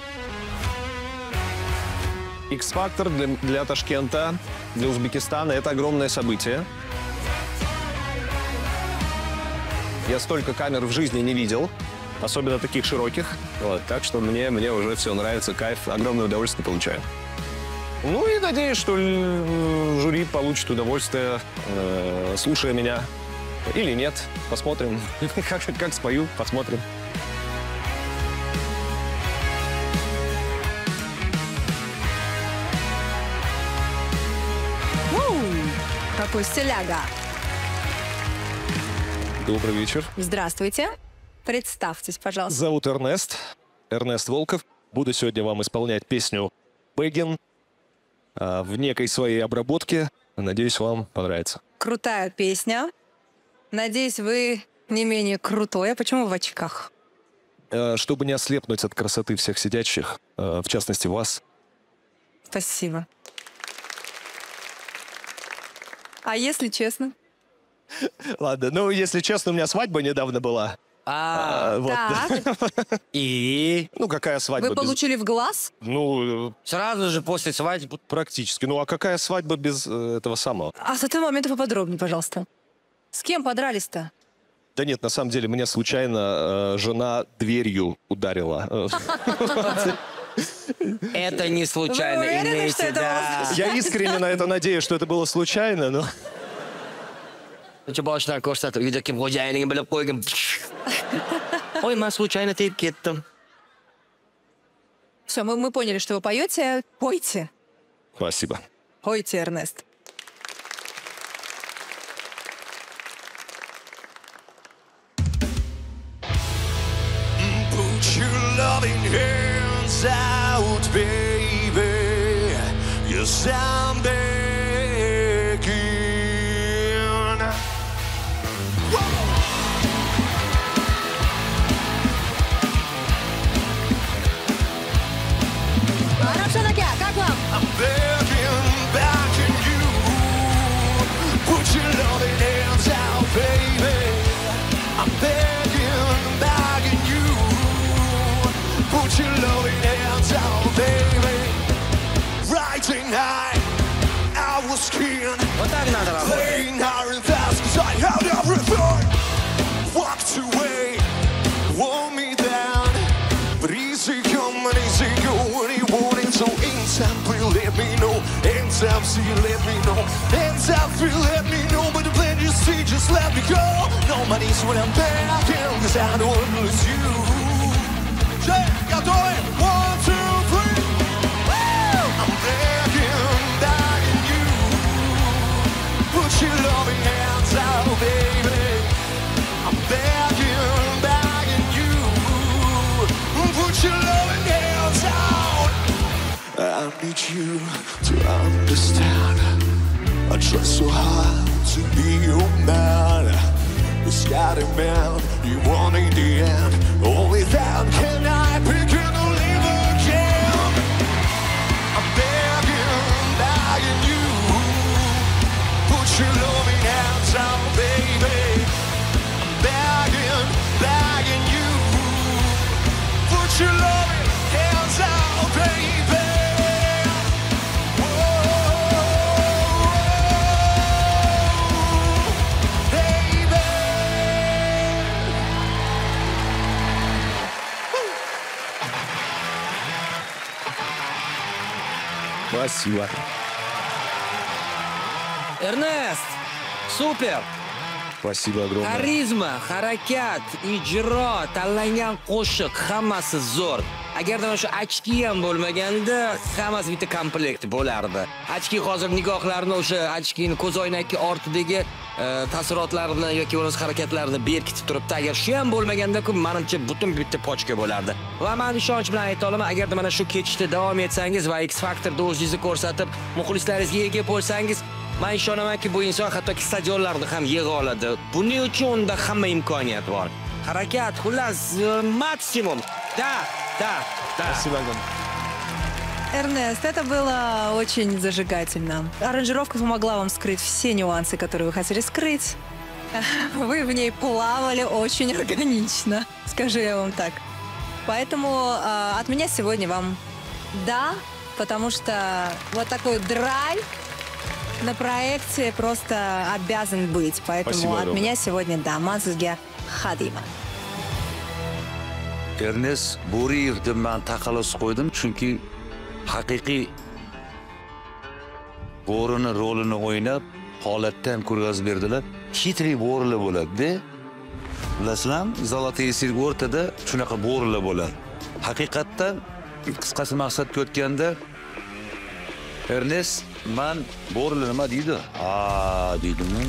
X-Factor для, для Ташкента, для Узбекистана — это огромное событие. Я столько камер в жизни не видел, особенно таких широких. Вот, так что мне, мне уже все нравится, кайф, огромное удовольствие получаю. Ну и надеюсь, что жюри получит удовольствие, э, слушая меня. Или нет, посмотрим. как, как спою, посмотрим. Какой стиляга. Добрый вечер. Здравствуйте. Представьтесь, пожалуйста. Зовут Эрнест. Эрнест Волков. Буду сегодня вам исполнять песню «Бэггин» в некой своей обработке. Надеюсь, вам понравится. Крутая песня. Надеюсь, вы не менее крутой. А почему в очках? Чтобы не ослепнуть от красоты всех сидящих, в частности, вас. Спасибо. А если честно? Ладно, ну, если честно, у меня свадьба недавно была. А, а вот. Так. И? Ну, какая свадьба? Вы получили в глаз? Ну... Сразу же после свадьбы? Практически. Ну, а какая свадьба без э, этого самого? А с этого момента поподробнее, пожалуйста. С кем подрались-то? Да нет, на самом деле, меня случайно э, жена дверью ударила. Это не случайно. Вы уверены, что это да. Я искренне на это надеюсь, что это было случайно, но... Boshidan ko'rsatib, uyda kim xo'jayinligini bilib qo'ygan. Ой, men случайно tegib ketdim. Все, мы, мы поняли, что вы поете. Пойте. Спасибо. Пойте, Эрнест. Put your loving hands out, baby. Yes, I'm begging. Ravshan aka, как вам? I'm begging, begging you. Put your loving hands out, baby. I'm begging. Yurak nadalar. Walked away, wore me down. But easy come and easy go when he wanted. So anytime feel let me know. Anytime see you let me know. Anytime feel let me know. But the plan you see just let me go. No money's when I'm back in, cause I don't want to lose you. Yeah, y'all do it. One, two, three. Woo! I'm begging, begging you. Put your loving hands out, baby. I'm begging, begging you. Put your loving hands out. I need you to understand. I try so hard to be your man. The scattered man you want in the end. Only then can I begin to live again. I'm begging, begging you. Put your loving hands out, baby. I'm begging, begging you. Put your loving hands out, baby. Спасибо. Ernest, super. Спасибо огромное. Karizma, harakat, ijro, tanlangan qo'shiq, hammasi zo'r. Agarda mana shu ochki ham bo'lmaganda, hammasi bitta komplekt bo'lardi. Ochki hozir nigohlarni o'sha ochkini ko'zoynakka ortidagi taassurotlarini yoki bo'lmasa harakatlarini berkitib turibdi. Agar shu ham bo'lmaganda-ku, menimcha butun bitta pochka bo'lardi. Va men ishonch bilan ayta olaman, agarda mana shu ketishda davom etsangiz va X Factorda o'zingizni ko'rsatib, muxlislaringizga ega bo'lsangiz, men ishonamanki, bu inson hattoki stadionlarni ham yig'a oladi. Buning uchun unda hamma imkoniyat bor. Harakat, xullas, maksimum. Да, да, да. Спасибо огромное. Эрнест, это было очень зажигательно. Аранжировка помогла вам скрыть все нюансы, которые вы хотели скрыть. Вы в ней плавали очень органично, скажу я вам так. Поэтому э, от меня сегодня вам да, потому что вот такой драйв на проекте просто обязан быть. Поэтому Спасибо от огромное. меня сегодня да, Мансызге Хадима. Ernest Bo'riyev deb men taqalus qo'ydim, chunki haqiqiy bo'rini rolini o'ynab, holatdan ko'rgazib berdilar. Chitri bo'rilar bo'ladi-da. Bilasizlarmi? Zolotoy sirk o'rtada shunaqa bo'rilar bo'ladi. Haqiqatdan qisqasi maqsadga o'tganda Ernest men bo'rilar nima deydi? Ha, deydimi?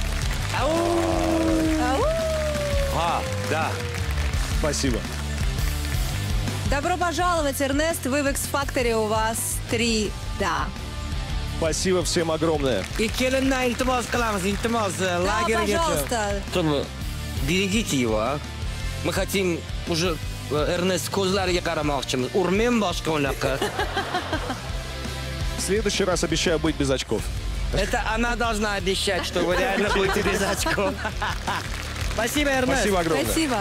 Ha, да. Спасибо. Добро пожаловать, Эрнест. Вы в X-Factor, у вас три да. Спасибо всем огромное. Ikkelindan iltimos qilamiz, iltimos, lagergacha. пожалуйста. Turmi, берегите его, а? Мы хотим уже Эрнест ko'zlariga qaramoqchimiz. Urmen boshqa unaqa. В следующий раз обещаю быть без очков. Это она должна обещать, что вы реально будете без очков. Спасибо, Эрнест. Спасибо огромное. Спасибо.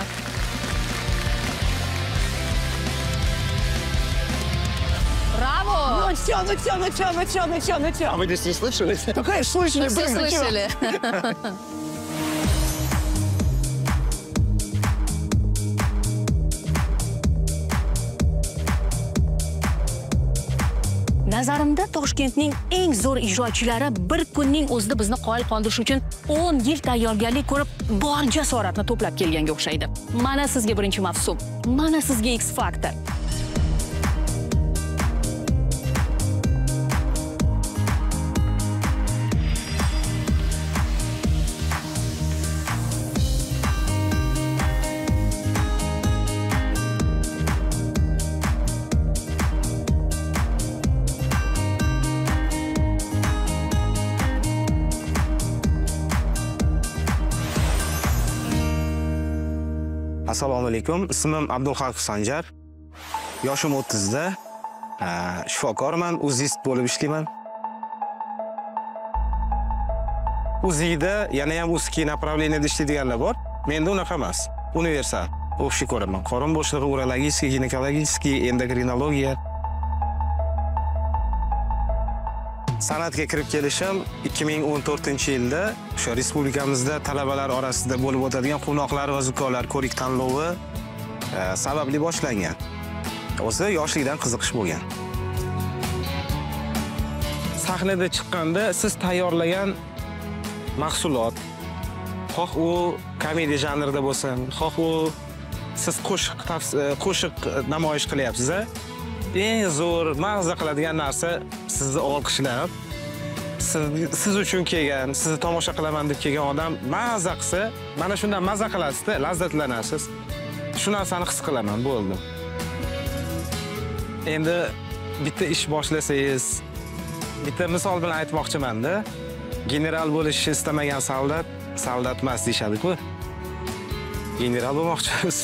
Браво! Ну все, ну все, ну все, ну все, ну все, ну все. А вы здесь не слышали? Ну, конечно, слышали. Все блин, ну чё? слышали. Nazarimda Toshkentning eng zo'r ijrochilari bir kunning o'zida bizni qoyil qoldirish uchun o'n yil tayyorgarlik ko'rib, bor jasoratni to'plab kelganga o'xshaydi. Mana sizga birinchi mavsum. Mana sizga X Factor. Assalomu alaykum. Ismim Abdulhaq Sanjar. Yoshim o'ttizda. Shifokorman, uzist bo'lib ishlayman. Uzida yana ham узкий направленияda ishlaydiganlar bor. Menda unaqa emas. Universal. Общий ko'raman. Qorin bo'shlig'i, urologiya, ginekologiya, endokrinologiya. san'atga kirib kelishim ikki ming o'n to'rtinchi yilda o'sha respublikamizda talabalar orasida bo'lib o'tadigan quvnoqlar va zukorlar ko'rik tanlovi e, sababli boshlangan. O'zi yoshlikdan qiziqish bo'lgan. Sahnada chiqqanda siz tayyorlagan mahsulot, xoh u komediya janrida bo'lsin, xoh u siz qo'shiq qo'shiq namoyish qilyapsiz, eng zo'r mag'za qiladigan narsa sizni olqishlab, siz siz uchun kelgan, sizni tomosha qilaman deb kelgan odam mazza qilsa, mana shundan mazza qilasizda, lazzatlanasiz. Shu narsani his qilaman, bo'ldi. Endi bitta ish boshlasangiz, bitta misol bilan aytmoqchiman-da. General bo'lishni istamagan soldat, soldat emas deyshadi-ku. General bo'lmoqchisiz.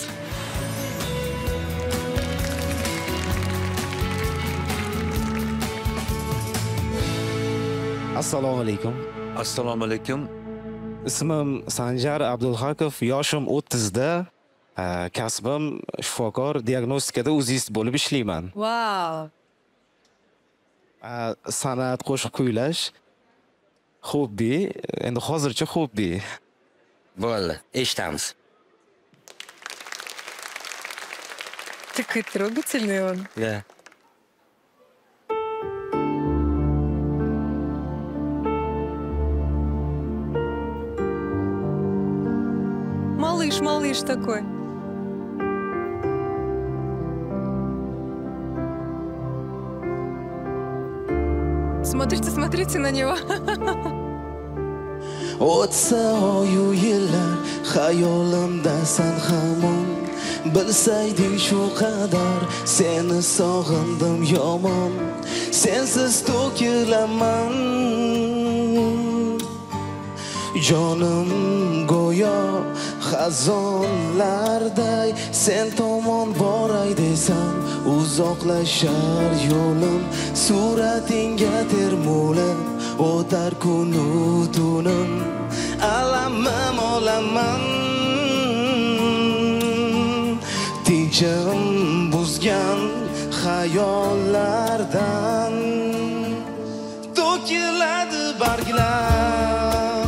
Assalomu alaykum. Assalomu alaykum. Ismim Sanjar Abdulhakov, yoshim o'ttizda. Kasbim shifokor, diagnostikada uzist bo'lib ishlayman. Wow. San'at, qo'shiq kuylash hobbi, endi hozircha hobbi. Bo'ldi, eshitamiz. Такой трогательный он. Да. Малыш, малыш такой. Смотрите, смотрите на него. O'tsa oyu yillar xayolimda san hamon bilsayding shu qadar seni sog'indim yomon sensiz to'kilaman jonim go'yo xazonlarday sen tomon boray desam uzoqlashar yo'lim suratingga termulib o'tar kunu tunim alamim olaman tinchim buzgan xayollardan to'kiladi barglar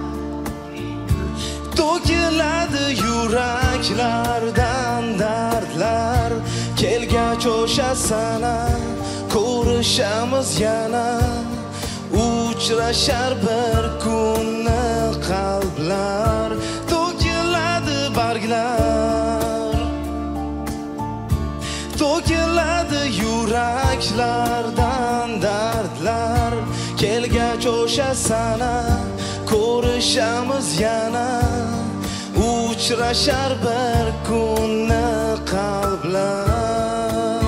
to'kiladi yuraklardan dardlar kelgach o'sha sana ko'rishamiz yana uchrashar bir kunni qalblar to'kiladi barglar to'kiladi yuraklardan dardlar kelgach o'sha sana ko'rishamiz yana uchrashar bir kunni qalblar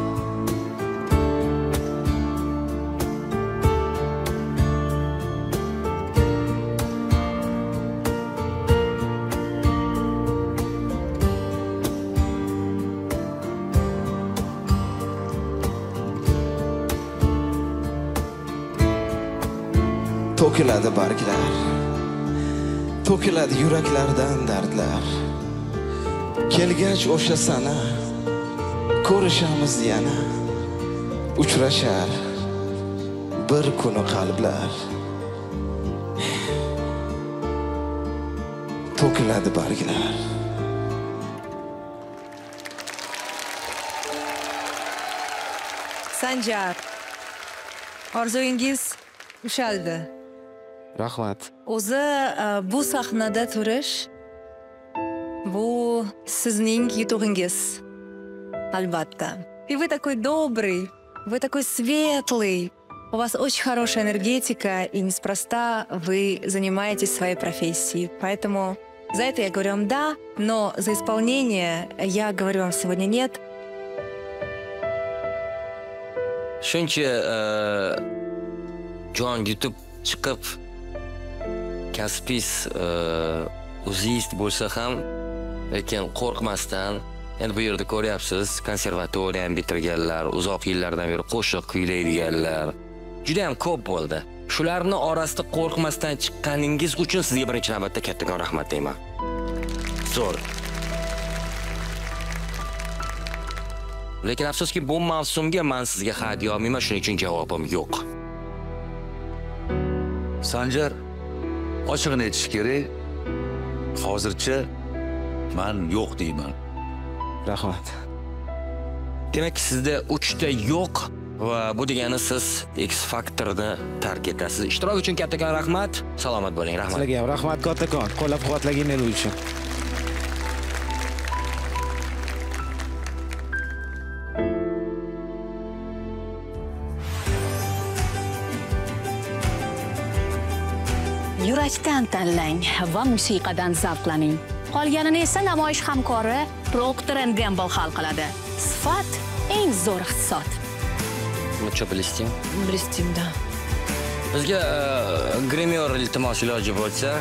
to'kiladi barglar to'kiladi yuraklardan dardlar kelgach o'sha sana ko'rishamiz yana uchrashar bir kuni qalblar to'kiladi barglar Sanjar, orzuyingiz ushaldi. Rahmat. O'zi bu sahnada turish bu sizning yutug'ingiz. Albatta. И вы такой добрый, вы такой светлый. У вас очень хорошая энергетика, и неспроста вы занимаетесь своей профессией. Поэтому за это я говорю вам да, но за исполнение я говорю вам сегодня нет. Shuncha jon yutib chiqib kasbingiz uzist bo'lsa ham, lekin qo'rqmasdan, endi bu yerda ko'ryapsiz, konservatoriya ham bitirganlar, uzoq yillardan beri qo'shiq kuylaydiganlar juda ham ko'p bo'ldi. Shularning orasida qo'rqmasdan chiqqaningiz uchun sizga birinchi navbatda kattakon rahmat deyman. Zo'r. Lekin afsuski bu mavsumga men sizga ha deya olmayman, shuning uchun javobim yo'q. Sanjar ochig'ini aytish kerak. Hozircha men yo'q deyman. Rahmat. Demak, sizda uchta yo'q va bu degani siz X Factorni tark etasiz. Ishtirok uchun kattakon rahmat. Salomat bo'ling. Rahmat. Sizlarga ham rahmat kattakon. Qo'llab-quvvatlagan uchun. Yurakdan tanlang va musiqadan zavqlaning. Qolganini esa namoyish hamkori Procter and Gamble hal qiladi. Sifat eng zo'r iqtisod. Ну что, блестим? Блестим, да. Bizga grimyor iltimos iloji bo'lsa.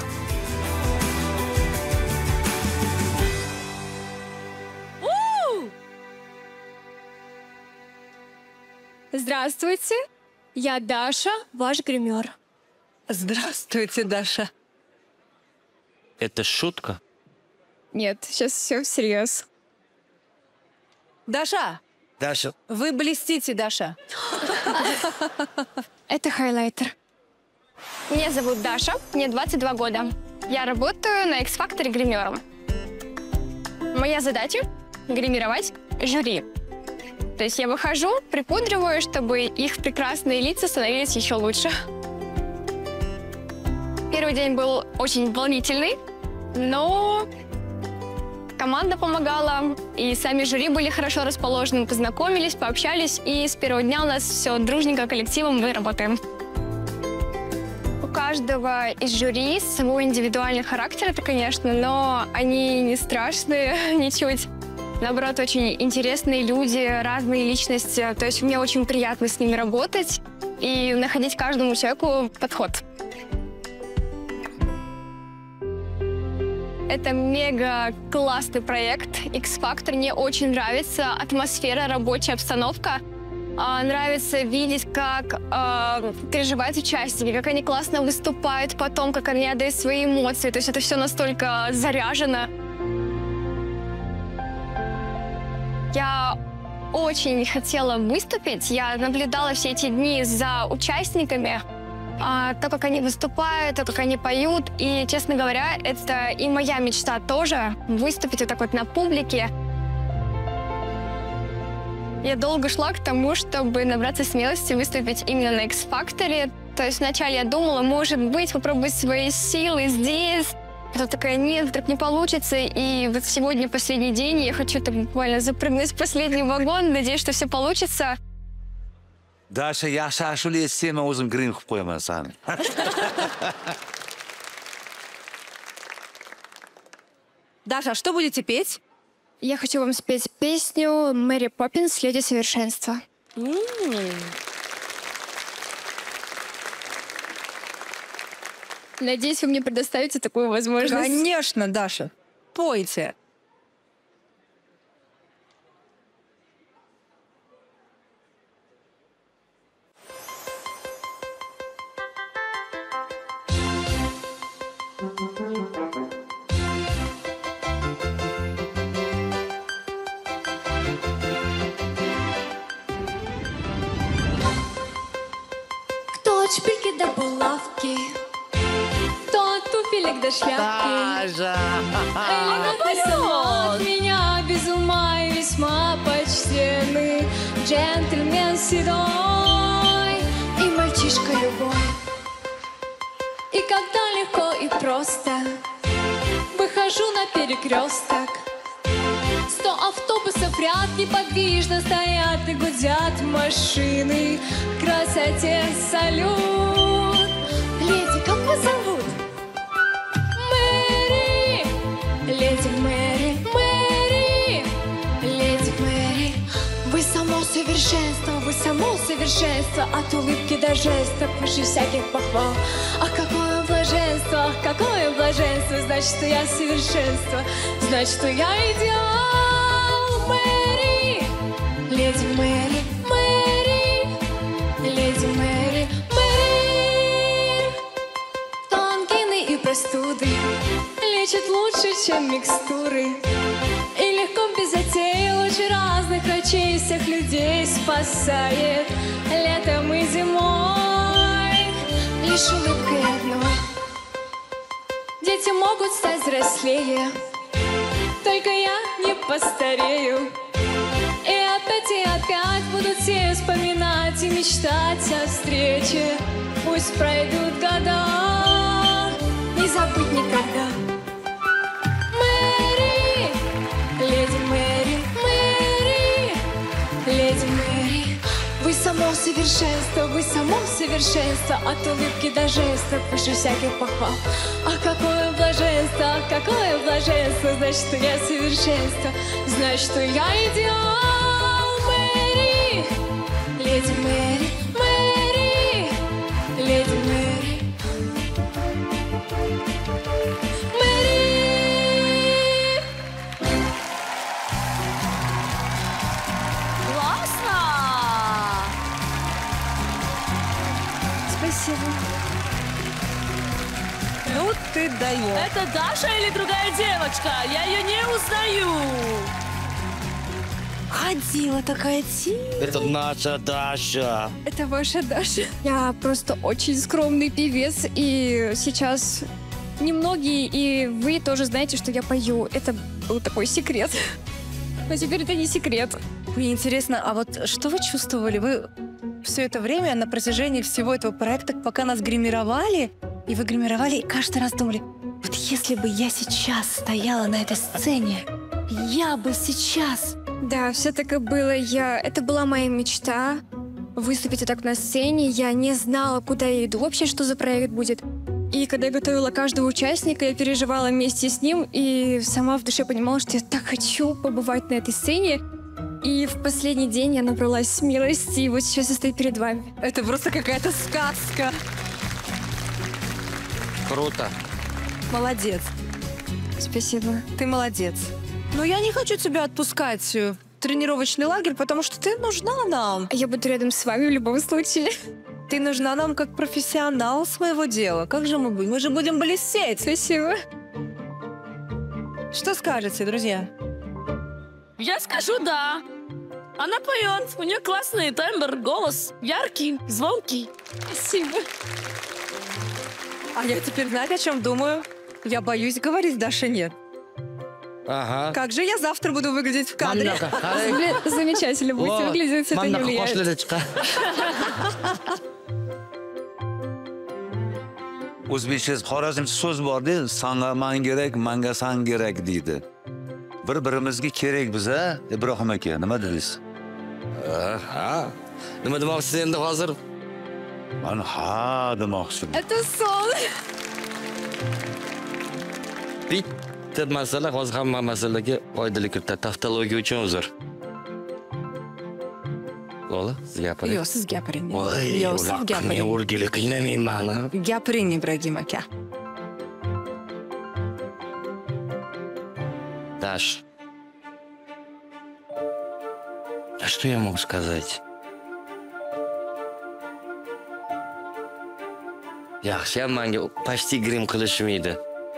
Здравствуйте, я Даша, ваш гример. Здравствуйте, Даша. Это шутка? Нет, сейчас все всерьез. Даша! Даша. Вы блестите, Даша. Это хайлайтер. Меня зовут Даша, мне двадцать два года. Я работаю на X Factor гримером. Моя задача — гримировать жюри. То есть я выхожу, припудриваю, чтобы их прекрасные лица становились еще лучше. Первый день был очень волнительный, но команда помогала, и сами жюри были хорошо расположены, познакомились, пообщались, и с первого дня у нас все дружненько, коллективом мы работаем. У каждого из жюри свой индивидуальный характер, это, конечно, но они не страшные ничуть. Наоборот, очень интересные люди, разные личности. То есть мне очень приятно с ними работать и находить каждому человеку подход. Это мега классный проект X Factor. Мне очень нравится атмосфера, рабочая обстановка. А, нравится видеть, как а, переживают участники, как они классно выступают потом, как они отдают свои эмоции. То есть это все настолько заряжено. Я очень хотела выступить. Я наблюдала все эти дни за участниками. А, то, как они выступают, то, как они поют. И, честно говоря, это и моя мечта тоже — выступить вот так вот на публике. Я долго шла к тому, чтобы набраться смелости выступить именно на X Factor. То есть вначале я думала, может быть, попробовать свои силы здесь. Потом такая, нет, вдруг не получится. И вот сегодня последний день, я хочу так буквально запрыгнуть в последний вагон. Надеюсь, что все получится. Даша, yaxshi ashula aytsa, men o'zim grim qilib qo'yaman seni. Даша, что будете петь? Я хочу вам спеть песню Мэри Поппинс «Леди совершенства». Надеюсь, вы мне предоставите такую возможность. Конечно, Даша. Пойте. Кто от шпильки до булавки, кто от туфелек до шляпки. Или наоборот, от меня без ума и весьма почтенный джентльмен седой и мальчишка любой. И когда легко и просто выхожу на перекресток, сто автобусов в ряд неподвижно стоят и гудят машины. Красоте салют. Леди, как вас зовут? Мэри. Леди Мэри, Мэри. Леди Мэри. Вы само совершенство, вы само совершенство. От улыбки до жестов, выше всяких похвал. Ах, какое блаженство, ах, какое блаженство. Значит, что я совершенство, значит, что я идеал. Мэри, леди Мэри, Мэри, леди Мэри, Мэри. Ангины и простуды лечат лучше, чем микстуры. И легко без затей лучше разных врачей всех людей спасает летом и зимой. Лишь лишь улыбкой одной. Дети могут стать взрослее, только я не постарею. И опять и опять будут все вспоминать и мечтать о встрече. Пусть пройдут года, не забыть никогда. Мэри, леди Мэри, Мэри, леди Мэри, вы само совершенство, вы само совершенство. От улыбки до жеста, выше всяких похвал. А какое блаженство, а какое блаженство. Значит, что я совершенство, значит, что я идеал. Мэри, леди Мэри, Мэри, леди Мэри, Мэри. Классно! Спасибо. Ну ты даешь. Это Даша или другая девочка? Я ее не узнаю. Ходила такая тень. Это наша Даша. Это ваша Даша. Я просто очень скромный певец, и сейчас немногие, и вы тоже знаете, что я пою. Это был такой секрет. Но теперь это не секрет. Мне интересно, а вот что вы чувствовали? Вы все это время на протяжении всего этого проекта, пока нас гримировали, и вы гримировали, и каждый раз думали, вот если бы я сейчас стояла на этой сцене, я бы сейчас... Да, все так и было. Я... Это была моя мечта. Выступить так на сцене. Я не знала, куда я иду, вообще, что за проект будет. И когда я готовила каждого участника, я переживала вместе с ним, и сама в душе понимала, что я так хочу побывать на этой сцене. И в последний день я набралась смелости, и вот сейчас я стою перед вами. Это просто какая-то сказка. Круто. Молодец. Спасибо. Ты молодец. Но я не хочу тебя отпускать в тренировочный лагерь, потому что ты нужна нам. Я буду рядом с вами в любом случае. Ты нужна нам как профессионал своего дела. Как же мы будем? Мы же будем блестеть. Спасибо. Что скажете, друзья? Я скажу да. Она поет, у нее классный тембр, голос яркий, звонкий. Спасибо. А я теперь, знаете, о чем думаю? Я боюсь говорить, Даша нет. Ага. Как же я завтра буду выглядеть в кадре? Блин, замечательно будете выглядеть, это не влияет. O'zbekcha xorazmcha so'z bor-da, sanga man kerak, manga san kerak deydi. Bir-birimizga kerak biz-a, Ibrohim aka, nima dedingiz? Ha. Nima demoqchisiz endi hozir? Men ha demoqchiman. Это сон. Bitta masala hozir hamma masalaga oydinlik kiritadi. Taftologiya uchun uzr. Lola, siz gapiring. Yo'q, siz gapiring. Voy, Yo'q, siz men gapiring. o'rgili qiynamayman. Gapiring, Ibrohim aka. Даш, а что я могу сказать? Yaxshiyam menga почти грим qilishmaydi.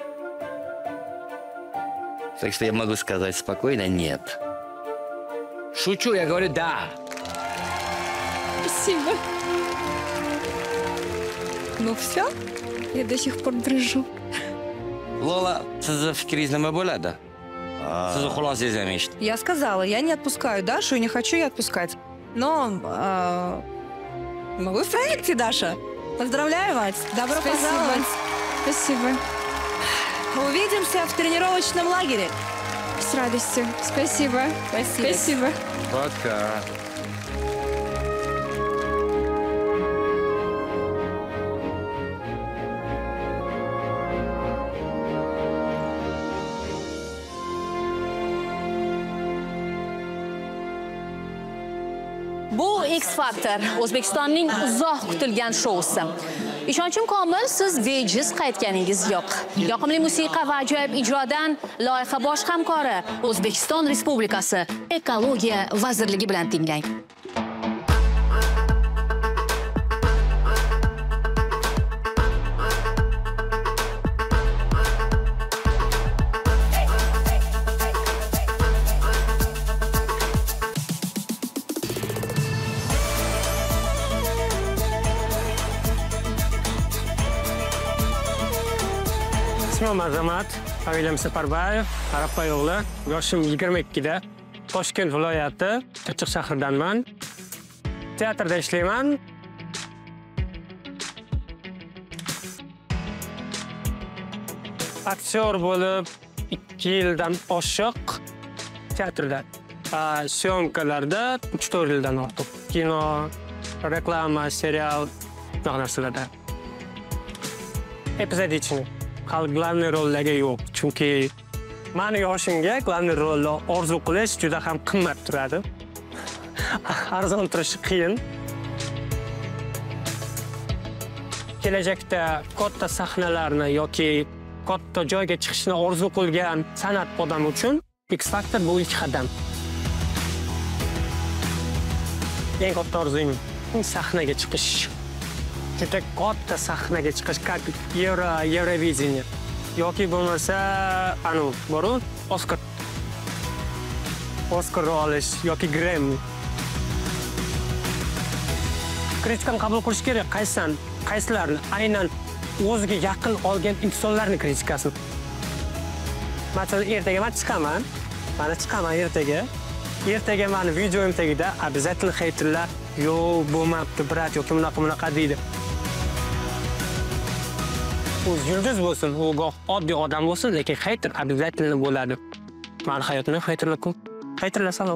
Так что я могу сказать спокойно нет. Шучу, я говорю да. Спасибо. Ну все? Я до сих пор дрожу. Lola, sizni fikringiz nima bo'ladi? Sizni xulosangiz ham eshit. Я сказала, я не отпускаю Дашу и не хочу ее отпускать. Но а, ну, вы в проекте, Даша. Поздравляю вас. Добро Спасибо. пожаловать. Спасибо. Увидимся в тренировочном лагере. С радостью. Спасибо. Спасибо. Спасибо. Пока. Bu X Factor O'zbekistonning uzoq kutilgan shousi. Ishonchim komil, siz bejiz qaytganingiz yo'q. Yoqimli musiqa va ajoyib ijrodan loyiha bosh hamkori O'zbekiston Respublikasi Ekologiya vazirligi bilan tinglang. Ismim Azamat, familiyam Saparbayev, Arapboy o'g'li. Yoshim yigirma ikkida. Toshkent viloyati Chirchiq shahridanman. Teatrda ishlayman. Aktyor bo'lib ikki yildan oshiq teatrda. Syomkalarda uch to'rt yildan ortiq. Kino, reklama, serial, bunaqa narsalarda. Epizodichni. Hali главный rollarga yo'q. Chunki meni yoshimga главный rolni orzu qilish juda ham qimmat turadi. Arzon turishi qiyin. Kelajakda katta sahnalarni yoki katta joyga chiqishni orzu qilgan san'at odami uchun X Factor bu ilk qadam. Eng katta orzum sahnaga chiqish. Juda katta sahnaga chiqish, как Euro, Eurovision yoki bo'lmasa, anu, boru Oscar. Oscar olish yoki Grammy. Kritikani qabul qilish kerak, qaysidan, qaysilarni aynan o'ziga yaqin olgan insonlarning kritikasini. Masalan, ertaga men chiqaman, mana chiqaman ertaga. Ertaga meni videoim tagida обязательно heyterlar, "Yo'q, bo'lmabdi, brat, yoki bunaqa bunaqa" deydi. U yulduz bo'lsin, u goh oddiy odam bo'lsin, lekin heyter обязательно bo'ladi. Meni hayotimda heyterlar ko'p. Heyterlar salom.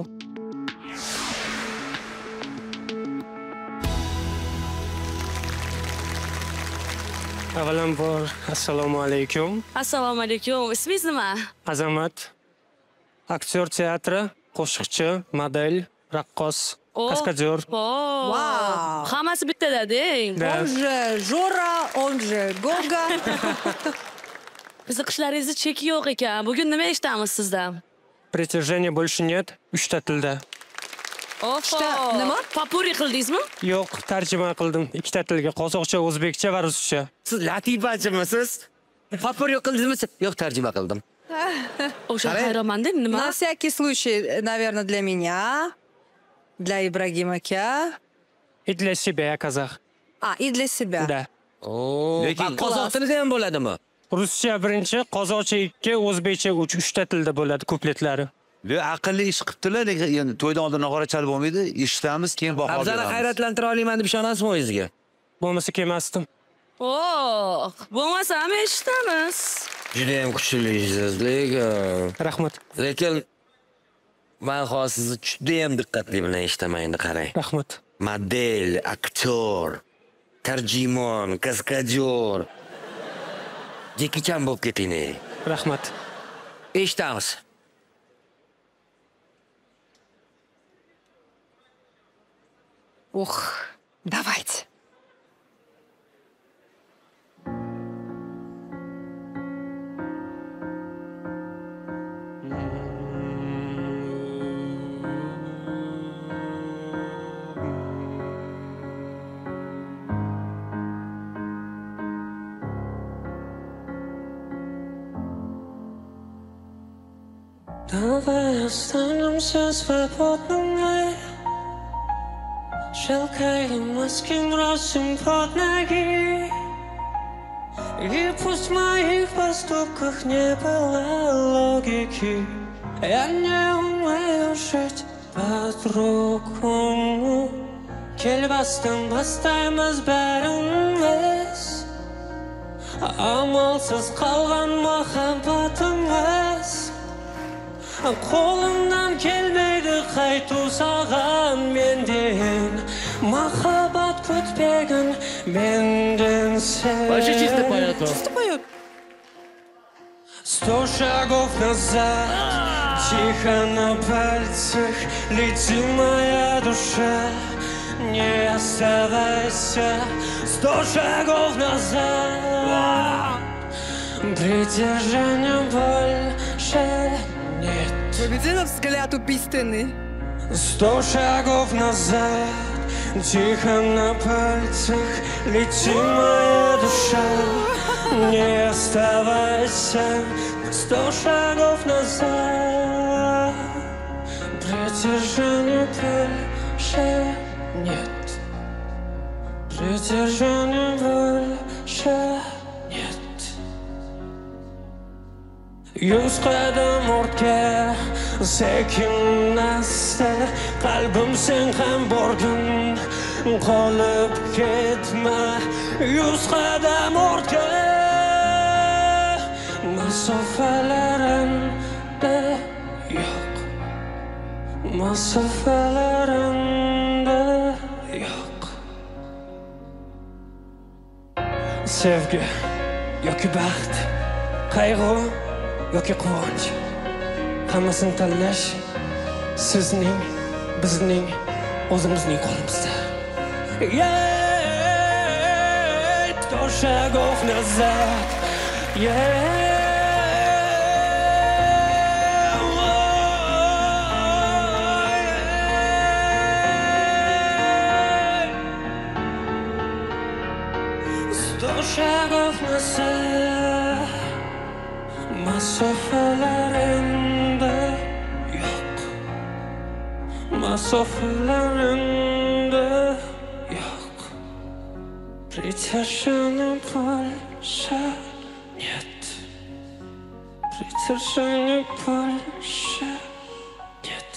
Avvalambor, assalomu alaykum. Assalomu alaykum. Ismingiz nima? Azamat. Aktyor teatri, qo'shiqchi, model, raqqos, kaskadyor. Vau! Hammasi bittada deng. Он же Жора, он же Goga. Qiziqishlaringizni cheki yo'q ekan. Bugun nima eshitamiz sizdan? Притяжения больше нет. Uchta tilda. Oho! Nima? Papuri qildingizmi? Yo'q, tarjima qildim. Ikkita tilga, qozoqcha, o'zbekcha va ruscha. Siz latifachimisiz? Papuri qildingizmi? Yo'q, tarjima qildim. O'sha hayronmanda nima? На всякий случай, наверное, для меня, для Ибрагима aka. И для себя, казах. А, и для себя. Да. Oo, lekin qozoq tilida ham bo'ladimi? Ruscha birinchi, qozoqcha ikki, o'zbekcha uch, uchta tilda bo'ladi kupletlari. Le aqlli ish qilibdilar, lekin endi to'ydan oldin nog'ora chalib bo'lmaydi. Eshitamiz, keyin baho beramiz. Bizani hayratlantira olaman deb ishonasizmi o'zingizga? Bo'lmasa kelmasdim. Oh, bo'lmasa ham eshitamiz. Juda ham kuchlisiz, lekin. Rahmat. Lekin men hozir sizni juda ham diqqatli bilan eshitaman endi qarang. Rahmat. Model, aktyor, tarjimon, kaskadyor. Jekichan bo'lib keting. Rahmat. Eshitamiz. Ух, давайте. Давай останемся свободными. Шелкаем маски, бросим под ноги. И пусть в моих поступках не было логики. Я не умею жить по-другому. Келбастан бастаймыз бәріміз. Амалсыз қалған махаббатымыз. Қолымнан келмейді қайту саған менден. Махаббат күтпеген менден сен. Вообще чисто поет. Чисто поет. Сто шагов назад, тихо на пальцах, лети моя душа, не оставайся. Сто шагов назад, притяжения больше нет. Вы видели взгляд убийственный? Сто шагов назад, тихо на пальцах, лети моя душа, не оставайся. Сто шагов назад, притяжения больше нет. Притяжения больше нет. Yuz qadam ortga sekin asta qalbim sen ham borgin qolib ketma yuz qadam ortga masofalarimda yo'q masofalarimda yo'q sevgi yoki baxt qayg'u yoki quvonch hammasini tanlash sizning bizning o'zimizning qo'limizda yeah to'shaqoq lazzat yeah to'shaqoq lazzat masofalarimda yo'q masofalarimda yo'q Притяжение больше нет Притяжения больше нет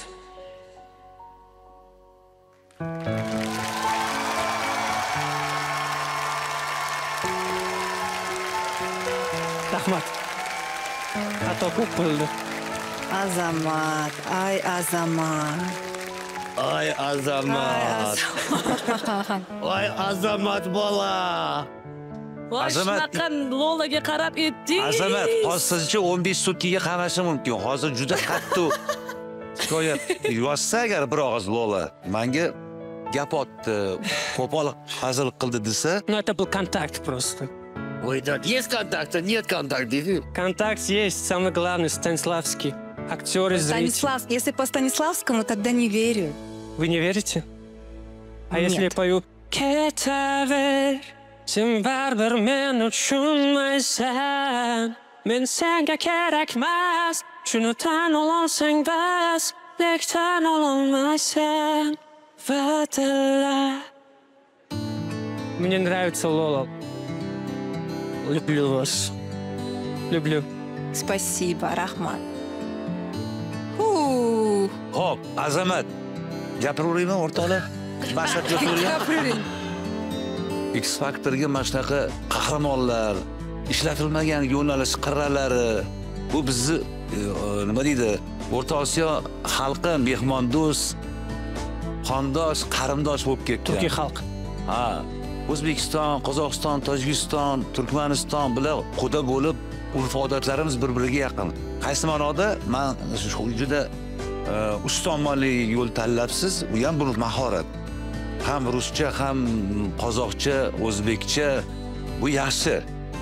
Rahmat Xato ko'p bo'ldi. Azamat, ay Azamat. Ay Azamat. Ay Azamat bola. Voy, shunaqa Lolaga qarab etding. Azamat, hozircha o'n besh sutkaga qamashi mumkin. Hozir juda qattiq shikoyat yozsa agar bir og'iz Lola menga gap otdi, qo'pol hazil qildi desa, Ну это был контакт просто. Ой, да, есть контакт, а нет контакта. Контакт есть, самый главный, Станиславский. Актер и зритель. Станислав, если по Станиславскому, тогда не верю. Вы не верите? А Нет. если я пою Ketaver, sen baribir men tushunmaysan. Men senga kerakmas, shuni tan olsang bas, lek tan olmaysan. Va'dalar. Мне нравится Лола. Люблю вас. Люблю. Спасибо, Rahmat. Huu. Xo'p, Azamat, gapiraveraymi o'rtoqlar? Maqsad Gapiring. X Factorga mana shunaqa qahramonlar, ishlatilmagan yo'nalish qirralari, bu bizni nima deydi, O'rta Osiyo xalqi mehmondo'st, qondosh, qarindosh bo'lib ketgan. Turkiy xalq. Ha, O'zbekiston, Qozog'iston, Tojikiston, Turkmaniston bilan quda bo'lib, urf-odatlarimiz bir-biriga yaqin. Qaysi ma'noda men juda ustomonli yo'l tanlabsiz, u ham bir mahorat. Ham ruscha, ham qozoqcha, o'zbekcha bu yaxshi.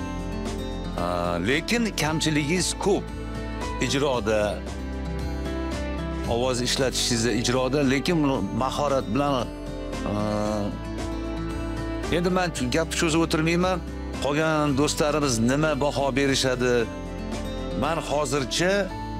Lekin kamchiligingiz ko'p. Ijroda, ovoz ishlatishingizda, ijroda, lekin mahorat bilan endi men gap cho'zib o'tirmayman. Qolgan do'stlarimiz nima baho berishadi? Men hozircha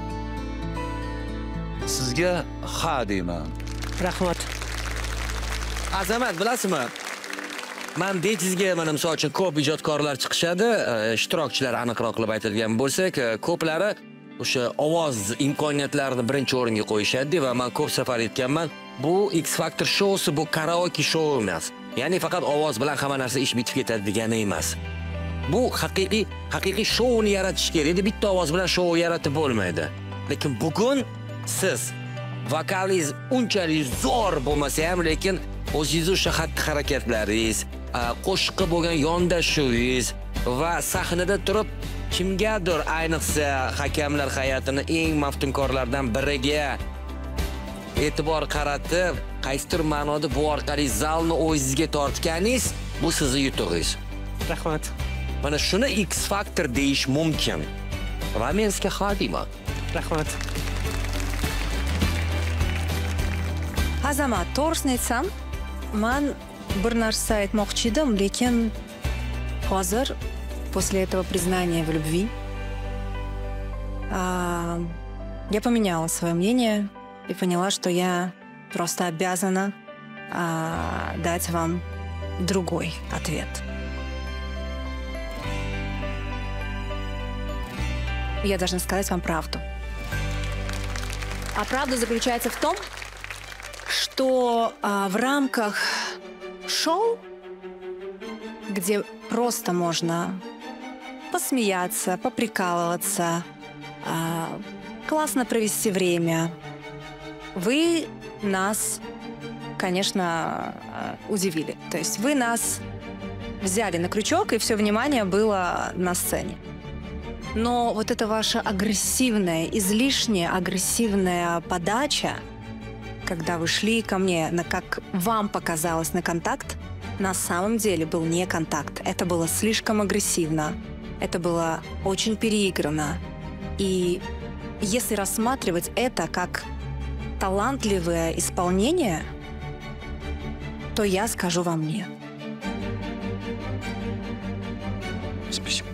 sizga ha deyman. Rahmat. Azamat, bilasizmi? Men bejizga mana misol uchun ko'p ijodkorlar chiqishadi, ishtirokchilar aniqroq qilib aytadigan bo'lsak, ko'plari o'sha ovoz imkoniyatlarini birinchi o'ringa qo'yishadi va men ko'p safar aytganman, bu X Factor shousi bu karaoke shou emas. Ya'ni faqat ovoz bilan hamma narsa ish bitib ketadi degani emas. Bu haqiqiy haqiqiy shouni yaratish kerak. Endi bitta ovoz bilan shou yaratib bo'lmaydi. Lekin bugun siz vokalingiz unchalik zo'r bo'lmasa ham, lekin o'zingiz o'sha xatti-harakatlaringiz, qo'shiqqa bo'lgan yondashuvingiz va sahnada turib kimgadir, ayniqsa hakamlar hay'atining eng maftunkorlardan biriga e'tibor qaratib, qaysidir ma'noda bu orqali zalni o'zingizga tortganingiz, bu sizning yutug'ingiz. Rahmat. Mana shuni X Factor deyish mumkin. Va men sizga ha deyman. Rahmat. Azamat, to'g'risini aytsam, men bir narsa aytmoqchi edim, lekin hozir после этого признания в любви я поменяла свое мнение и поняла, что я просто обязана а, дать вам другой ответ. я должна сказать вам правду. А правда заключается в том, что а, в рамках шоу, где просто можно посмеяться, поприкалываться, а, классно провести время, вы нас, конечно, удивили. То есть вы нас взяли на крючок, и все внимание было на сцене. Но вот эта ваша агрессивная, излишняя агрессивная подача, когда вы шли ко мне, на, как вам показалось, на контакт, на самом деле был не контакт. Это было слишком агрессивно, это было очень переиграно. И если рассматривать это как талантливое исполнение, то я скажу вам нет. Спасибо.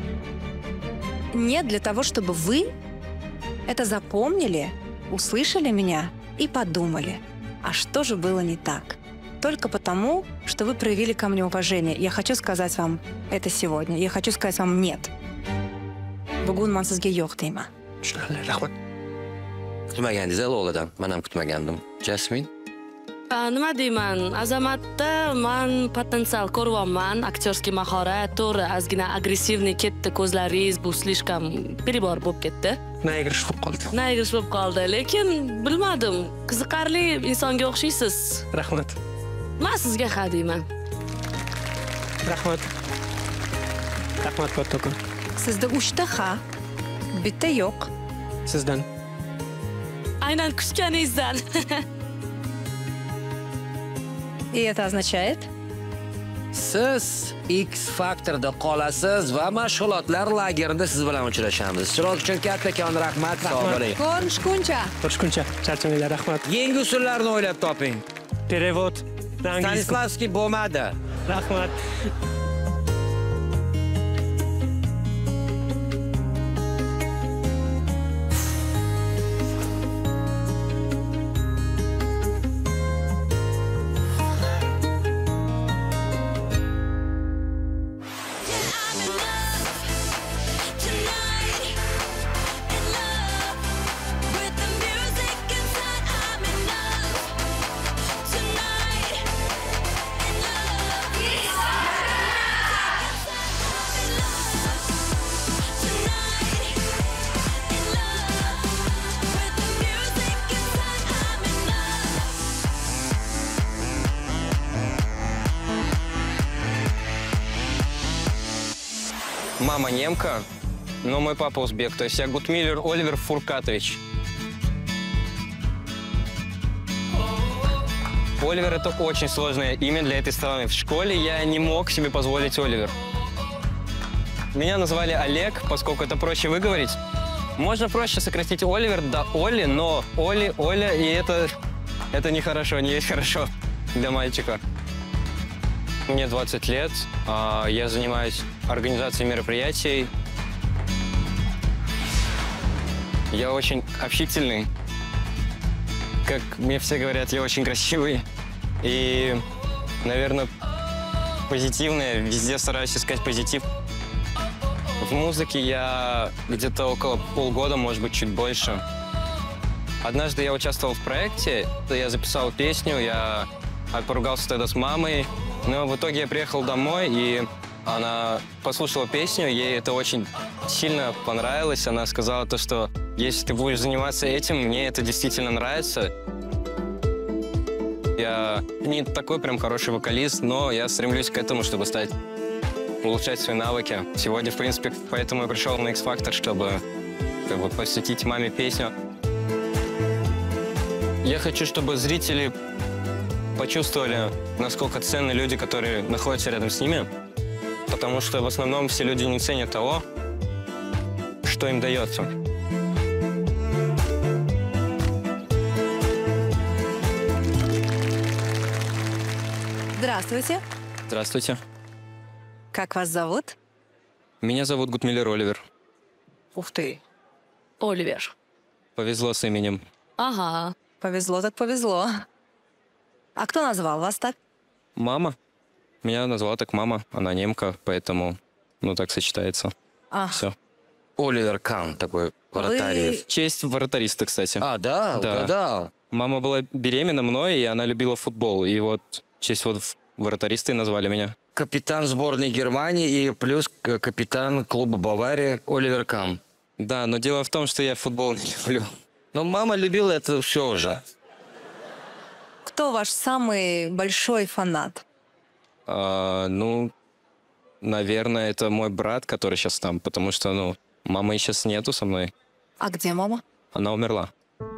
Нет для того, чтобы вы это запомнили, услышали меня и подумали, а что же было не так? Только потому, что вы проявили ко мне уважение. Я хочу сказать вам это сегодня. Я хочу сказать вам нет. Bugun man sizga yo'q deyman. Tushunarli, rahmat. Kutmagandiz Loladan. Men ham kutmagandim. Jasmin? Nima deyman, Azamatda man potensial ko'ryapman, aktyorskiy mahorat, to'g'ri, ozgina agressivniy ketdi, ko'zlaringiz bu slishkam перебор bo'lib ketdi. Naygirish bo'lib qoldi. Naygirish bo'lib qoldi, lekin bilmadim, qiziqarli insonga o'xshaysiz. Rahmat. Men sizga ha deyman. Rahmat. Rahmat kattakon. Sizda uchta ha, bitta yo'q. Sizdan. Aynan kutganingizdan. И это означает? Siz X-Factorda qolasiz va mashg'ulotlar lagerida siz bilan uchrashamiz. Ishtirok uchun kattakon rahmat. Assalomu alaykum. Ko'rishguncha. Ko'rishguncha. Charchamanglar, rahmat. Yangi usullarni o'ylab toping. Perevod. Stanislavskiy bo'lmadi. Rahmat. Мама немка, но мой папа узбек, то есть я Гутмиллер Оливер Фуркатович. Оливер — это очень сложное имя для этой страны. В школе я не мог себе позволить Оливер. Меня называли Олег, поскольку это проще выговорить. Можно проще сократить Оливер до Оли, но Оли, Оля, и это, это нехорошо, не есть хорошо для мальчика. Мне двадцать лет, я занимаюсь организацией мероприятий. Я очень общительный. Как мне все говорят, я очень красивый. И, наверное, позитивный. Везде стараюсь искать позитив. В музыке я где-то около полгода, может быть, чуть больше. Однажды я участвовал в проекте, я записал песню, я поругался тогда с мамой. Но в итоге я приехал домой, и она послушала песню, ей это очень сильно понравилось. Она сказала то, что если ты будешь заниматься этим, мне это действительно нравится. Я не такой прям хороший вокалист, но я стремлюсь к этому, чтобы стать, улучшать свои навыки. Сегодня, в принципе, поэтому я пришел на X-Factor, чтобы как бы посвятить маме песню. Я хочу, чтобы зрители почувствовали, насколько ценны люди, которые находятся рядом с ними, потому что в основном все люди не ценят того, что им дается. Здравствуйте. Здравствуйте. Как вас зовут? Меня зовут Гутмиллер Оливер. Ух ты. Оливер. Повезло с именем. Ага. Повезло так повезло. А кто назвал вас так? Мама. Меня назвала так мама. Она немка, поэтому, ну, так сочетается. А. Все. Оливер Кан, такой вратарь. В честь вратариста, кстати. А, да? Угадал. Мама была беременна мной, и она любила футбол. И вот в честь вот вратариста и назвали меня. Капитан сборной Германии и плюс капитан клуба Бавария Оливер Кан. Да, но дело в том, что я футбол не люблю. Но мама любила это все уже. Кто ваш самый большой фанат? А, ну, наверное, это мой брат, который сейчас там, потому что, ну, мамы сейчас нету со мной. А где мама? Она умерла.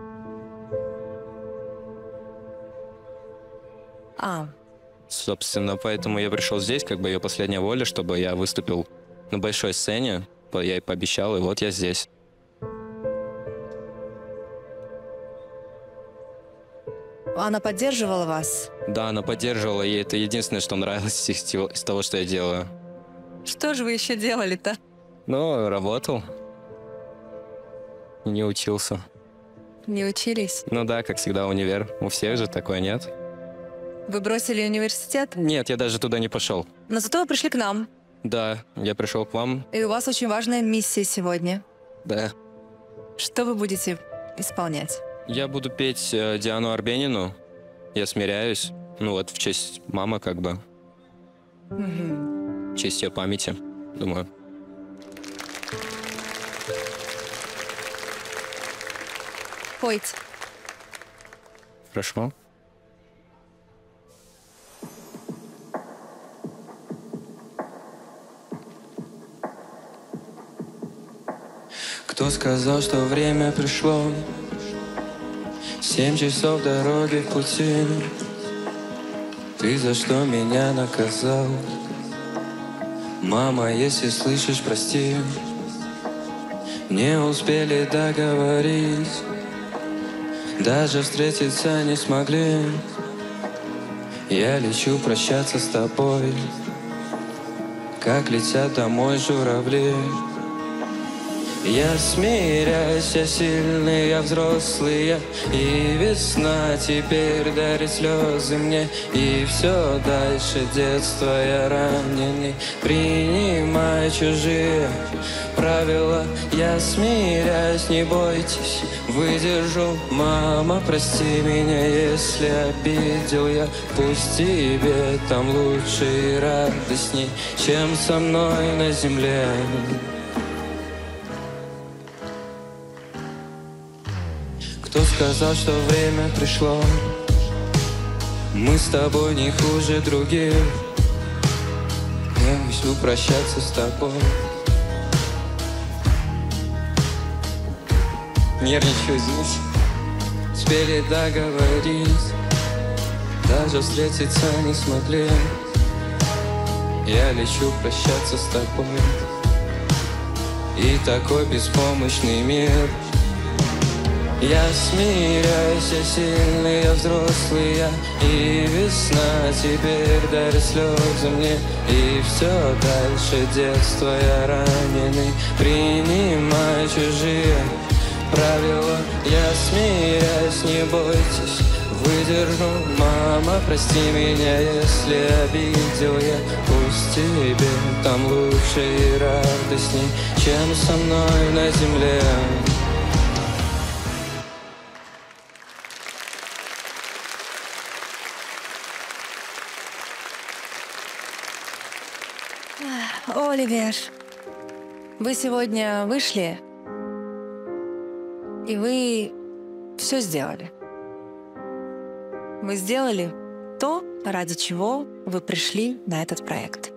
А. Собственно, поэтому я пришел здесь, как бы ее последняя воля, чтобы я выступил на большой сцене. Я ей пообещал, и вот я здесь. Она поддерживала вас? Да, она поддерживала, и это единственное, что нравилось из, из того, что я делаю. Что же вы еще делали-то? Ну, работал. Не учился. Не учились? Ну да, как всегда, универ. У всех же такое, нет? Вы бросили университет? Нет, я даже туда не пошел. Но зато вы пришли к нам. Да, я пришел к вам. И у вас очень важная миссия сегодня. Да. Что вы будете исполнять? Я буду петь э, Диану Арбенину. Я смиряюсь. Ну вот, в честь мамы, как бы. Угу. В честь ее памяти, думаю. Пойте. Хорошо. Кто сказал, что время пришло? Семь часов дороги в пути. Ты за что меня наказал? Мама, если слышишь, прости. Не успели договорить, даже встретиться не смогли. Я лечу прощаться с тобой, как летят домой журавли. Я смиряюсь, я сильный, я взрослый, я и весна теперь дарит слезы мне. И все дальше детства я раненый, принимаю чужие правила. Я смиряюсь, не бойтесь, выдержу. Мама, прости меня, если обидел я. Пусть тебе там лучше и радостней, чем со мной на земле. Кто сказал, что время пришло? Мы с тобой не хуже других. Я хочу прощаться с тобой. Нервничаю здесь. Успели договорить, даже встретиться не смогли. Я лечу прощаться с тобой. И такой беспомощный мир. Я смиряюсь, я сильный, я взрослый, я и весна теперь дарит слезы мне. И все дальше детства я раненый, принимаю чужие правила. Я смиряюсь, не бойтесь, выдержу. Мама, прости меня, если обидел я. Пусть тебе там лучше и радостней, чем со мной на земле. Оливер, вы сегодня вышли, и вы все сделали. Вы сделали то, ради чего вы пришли на этот проект.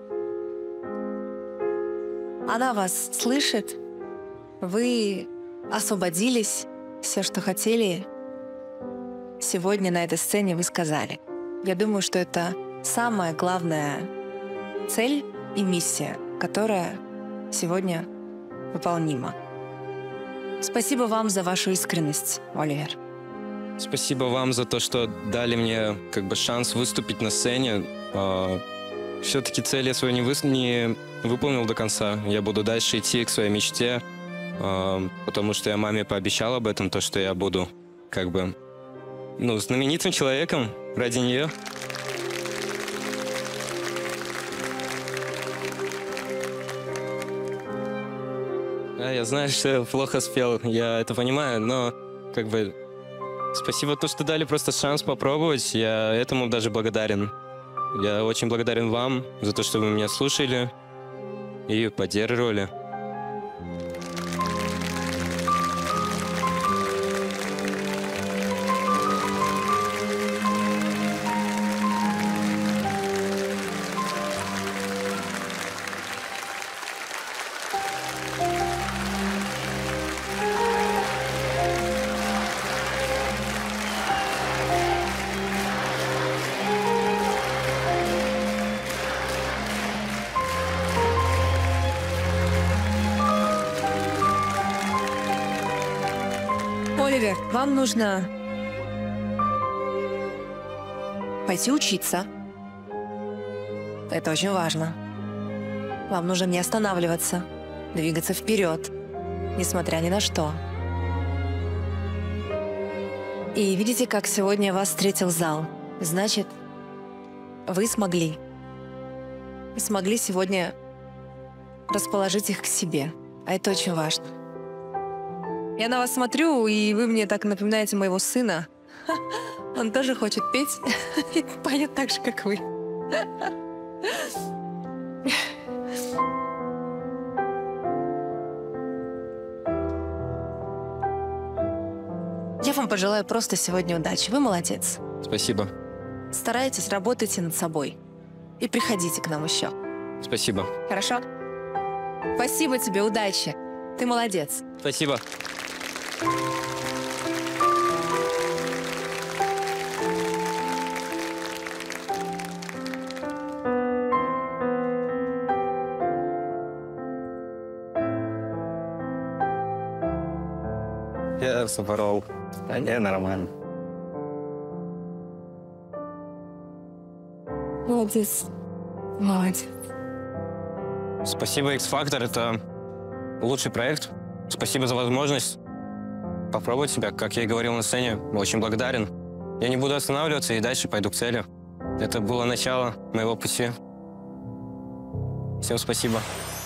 Она вас слышит, вы освободились, все, что хотели, сегодня на этой сцене вы сказали. Я думаю, что это самая главная цель и миссия, которая сегодня выполнима. Спасибо вам за вашу искренность, Оливер. Спасибо вам за то, что дали мне как бы шанс выступить на сцене. Все-таки цель я свою не, вы... не выполнил до конца. Я буду дальше идти к своей мечте, потому что я маме пообещал об этом, то, что я буду как бы ну, знаменитым человеком ради нее. Да, я знаю, что плохо спел, я это понимаю, но как бы спасибо то, что дали просто шанс попробовать, я этому даже благодарен. Я очень благодарен вам за то, что вы меня слушали и поддерживали. Оливер, вам нужно пойти учиться. Это очень важно. Вам нужно не останавливаться, двигаться вперед, несмотря ни на что. И видите, как сегодня вас встретил зал. Значит, вы смогли. Вы смогли сегодня расположить их к себе. А это очень важно. Я на вас смотрю, и вы мне так напоминаете моего сына. Он тоже хочет петь и поет так же, как вы. Я вам пожелаю просто сегодня удачи. Вы молодец. Спасибо. Старайтесь, работайте над собой. И приходите к нам еще. Спасибо. Хорошо? Спасибо тебе, удачи. Ты молодец. Спасибо. Я собрал. Да не, нормально. Молодец. Молодец. Спасибо, X-Factor, это лучший проект. Спасибо за возможность попробовать себя, как я и говорил на сцене. Очень благодарен. Я не буду останавливаться и дальше пойду к цели. Это было начало моего пути. Всем спасибо.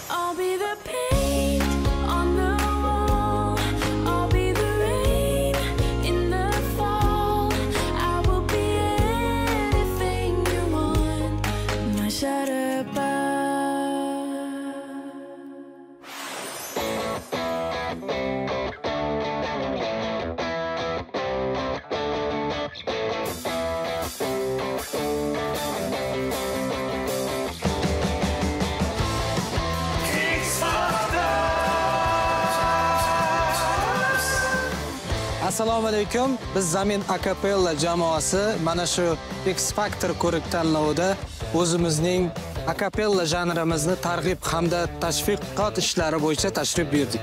Assalomu alaykum. Biz Zamin Akapella jamoasi mana shu X-Factor ko'rik tanlovida o'zimizning akapella janrimizni targ'ib hamda tashviqot ishlari bo'yicha tashrif buyurdik.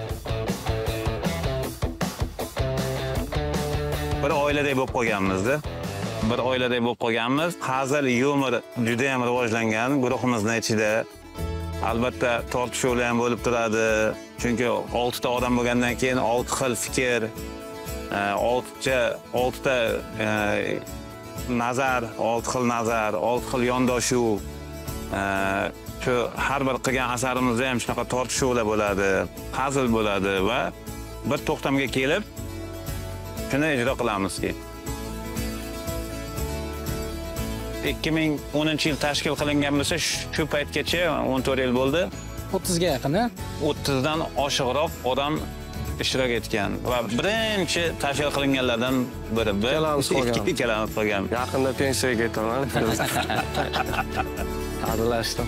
Bir oiladay bo'lib qolganmiz-da. Bir oiladay bo'lib qolganmiz. Hazil, yumor juda ham rivojlangan guruhimizning ichida. Albatta tortishuvlar ham bo'lib turadi. Chunki olti ta odam bo'lgandan keyin olti xil fikr, oltita oltita nazar, olti xil nazar, olti xil yondoshuv. Shu har bir qilgan asarimizda ham shunaqa tortishuvlar bo'ladi, hazil bo'ladi va bir to'xtamga kelib shuni ijro qilamizki. ikki ming o'ninchi yil tashkil qilingan bo'lsa, shu paytgacha o'n to'rt yil bo'ldi. o'ttizga yaqin, a? o'ttizdan oshiqroq odam ishtirok etgan va birinchi tashkil qilinganlardan biri biz ikkalamiz qolgan. Yaqinda pensiyaga ketaman. Adalashdim.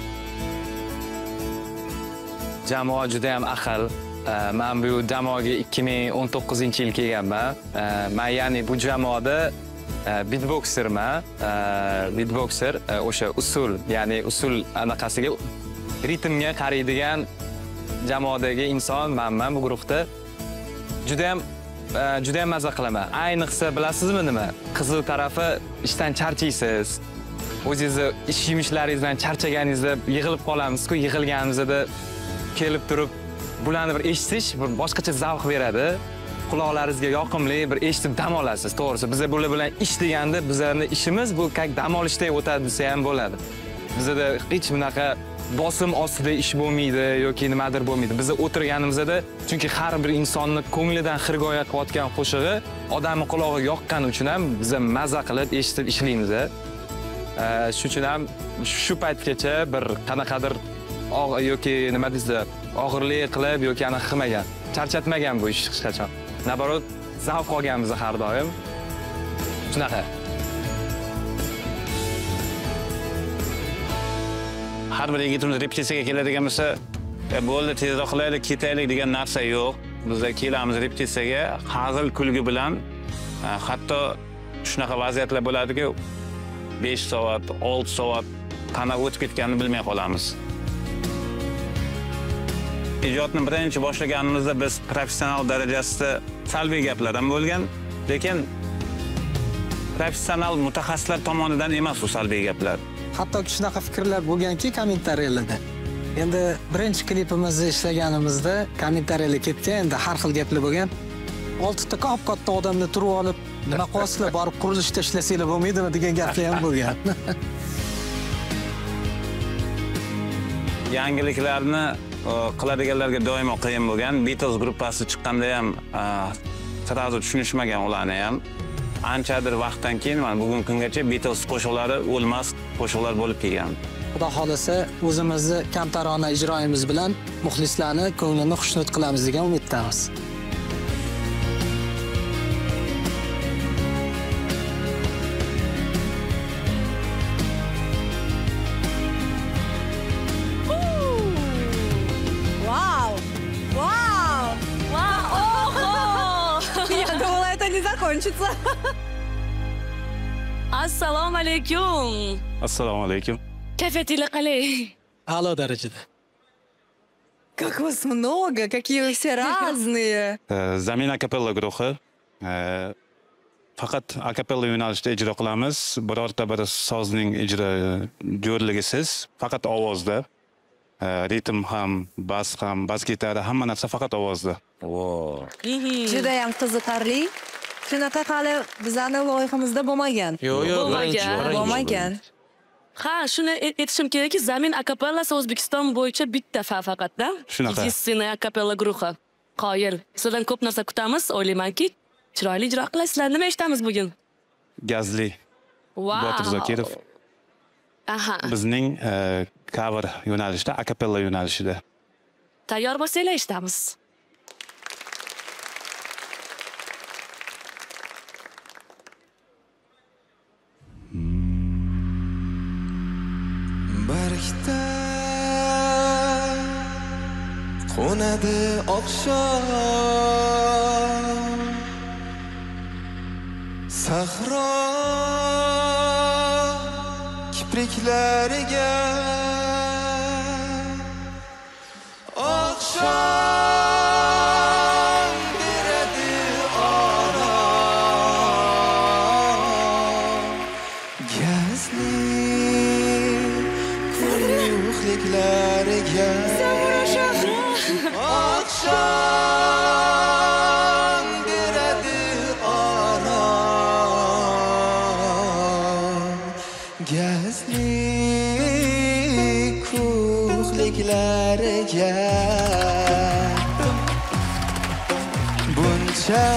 Jamoa juda ham ahil. Men bu jamoaga ikki ming o'n to'qqizinchi yil kelganman. Men ya'ni bu jamoada beatboxerman. Beatboxer o'sha usul, ya'ni usul anaqasiga ritmga qaraydigan jamoadagi inson menman bu guruhda. Juda ham juda ham mazza qilaman. Ayniqsa bilasizmi nima? Qizil tarafi ishdan charchaysiz. O'zingizni ish yumushlaringizdan charchaganingizda yig'ilib qolamiz-ku, yig'ilganimizda kelib turib bularni bir eshitish bir boshqacha zavq beradi. Quloqlaringizga yoqimli bir eshitib dam olasiz. To'g'risi, biz bular bilan ish deganda bizlarning ishimiz bu как dam olishdek o'tadi desa ham bo'ladi. Bizda hech bunaqa bosim ostida ish bo'lmaydi yoki nimadir bo'lmaydi. Biz o'tirganimizda, chunki har bir insonni ko'nglidan xirgoya qilayotgan qo'shig'i odamni qulog'iga yoqqani uchun ham biz maza qilib eshitib ishlaymiz. Shuning uchun ham shu paytgacha bir qanaqadir yoki nima deysiz, og'irlik qilib yoki ana qilmagan, charchatmagan bu ish hech qachon. Nabarot zavq olganmiz har doim. Shunaqa. Har bir yigitimiz repetitsiyaga keladigan bo'lsa, bo'ldi tezroq qilaylik, ketaylik degan narsa yo'q. Biz kelamiz repetitsiyaga hazil kulgi bilan, hatto shunaqa vaziyatlar bo'ladiki, besh soat, olti soat qanday o'tib ketganini bilmay qolamiz. Ijodni birinchi boshlaganimizda biz professional darajasida salbiy gaplar ham bo'lgan, lekin professional mutaxassislar tomonidan emas bu salbiy gaplar. Hattoki shunaqa fikrlar bo'lganki kommentariyalarda. Endi birinchi klipimizni ishlaganimizda kommentariyalar ketgan, endi har xil gaplar bo'lgan. oltita katta odamni turib olib, nima qilasizlar, borib qurilishda ishlasanglar bo'lmaydimi degan gaplar ham bo'lgan. Yangiliklarni qiladiganlarga doimo qiyin bo'lgan. Beatles gruppasi chiqqanda ham sirazu tushunishmagan ularni ham. Anchadir vaqtdan keyin mana bugungi kungacha Beatles qo'shiqlari o'lmas qo'shiqlar bo'lib kelgan. Xudo xolasa o'zimizni kamtarona ijroimiz bilan muxlislarni ko'nglini xushnud qilamiz degan umiddamiz. Вау! Вау! Вау! Ого! Я думала, это не закончится. Assalomu alaykum. Assalomu alaykum. Kayfiyatingiz qalay? A'lo darajada. Как вас много, какие вы все разные. Zamin akapella guruhi. Faqat akapella yo'nalishida ijro qilamiz. Birorta bir sozning ijro jo'rligisiz, faqat ovozda. Ritm ham, bas ham, bas gitara, hamma narsa faqat ovozda. Vo. Juda ham qiziqarli. Shunaqa hali bizning loyihimizda bo'lmagan. Yo'q, yo'q, bo'lmagan. Ha, shuni aytishim kerakki, Zamin akapellasi O'zbekiston bo'yicha bitta faqatda. Shunaqa. Единственный akapella guruhi. Qoyil. Sizdan ko'p narsa kutamiz, o'ylaymanki, chiroyli ijro qilasizlar. Nima eshitamiz bugun? Gazli. Wow. Botir Zokirov. Aha. Bizning cover yo'nalishida, akapella yo'nalishida. Tayyor bo'lsanglar eshitamiz. Barkda qo'nadi oqshom, sahro kipriklariga oqshom beradi orom, gazli yo'qliklariga oqshom beradi orom, gazli ko'hliklariga buncha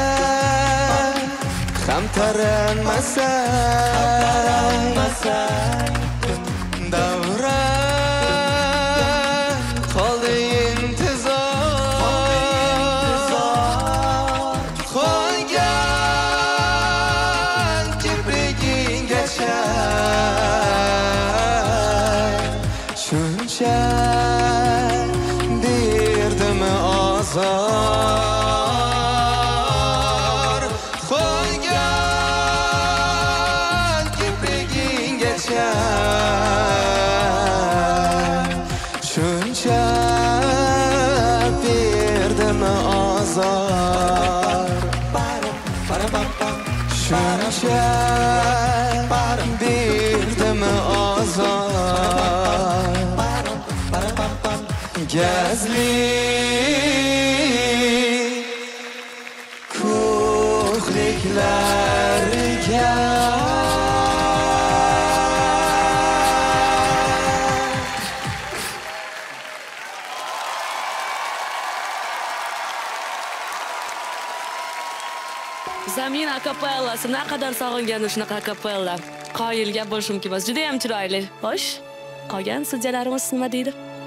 ham taranmasa davran qoldi intizor, qolgan kipriginggacha shuncha berdimi ozor, qolgan kipriginggacha shuncha berdimi ozor, shuncha berdimi ozor, gazli ko'hliklariga akapellasi naqadar sog'ingandim shunaqa akapella. Qoyil gap bo'lishi mumkin emas. Juda ham chiroyli. Xo'sh, qolgan sudyalarimiz nima deydi?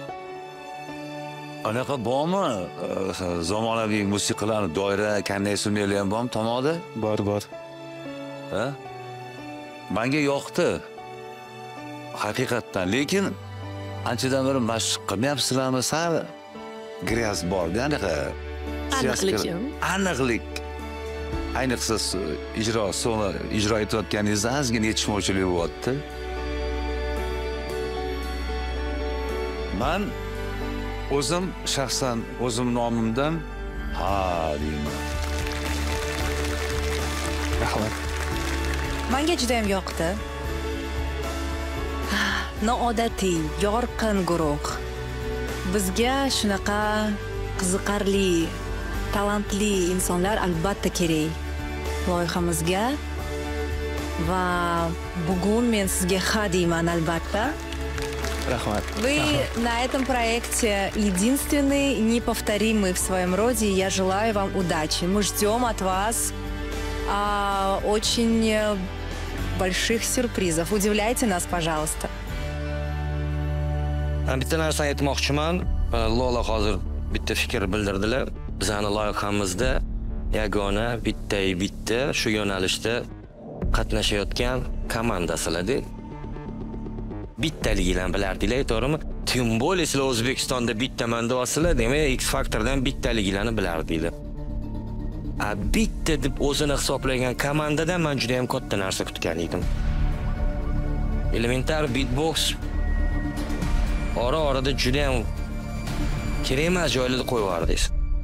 Anaqa bormi? Zamonaviy musiqalarni doira, konditsionerlar ham bormi tomoqda? Bor, bor. Ha? Menga yoqdi. Haqiqatdan, lekin anchadan beri mashq qilmayapsizlarmi? Sal gryaz bor-da, anaqa. Aniqlik. Aniqlik. Ayniqsa ijro, so'nggi ijro etayotganingizda ozgina yetishmovchilik bo'lyapti. Men o'zim shaxsan o'zim nomimdan ha deyman. Rahmat. Menga juda ham yoqdi. Noodatiy, yorqin guruh. Bizga shunaqa qiziqarli, talantli insonlar albatta kerak loyihamizga. Va bugun men sizga ha deyman albatta. Rahmat. Вы на этом проекте единственный, неповторимый в своем роде. Я желаю вам удачи. Мы ждем от вас а, очень больших сюрпризов. Удивляйте нас, пожалуйста. Bitta narsa aytmoqchiman. Lola hozir bitta fikr bildirdilar. Bizning loyihamizda yagona bitta bitta shu yo'nalishda qatnashayotgan komandasilar-da. Bittaligini bilardinglar, to'g'rimi? Tüm bo'lsa sizlar O'zbekistonda bittaman deyapsizlar, demak X Factordan bittaligini bilardinglar. A bitta deb o'zini hisoblagan komandadan men juda ham katta narsa kutgan edim. Elementar beatbox ora-orada juda ham kerak emas joylarda qo'yib yubordingiz.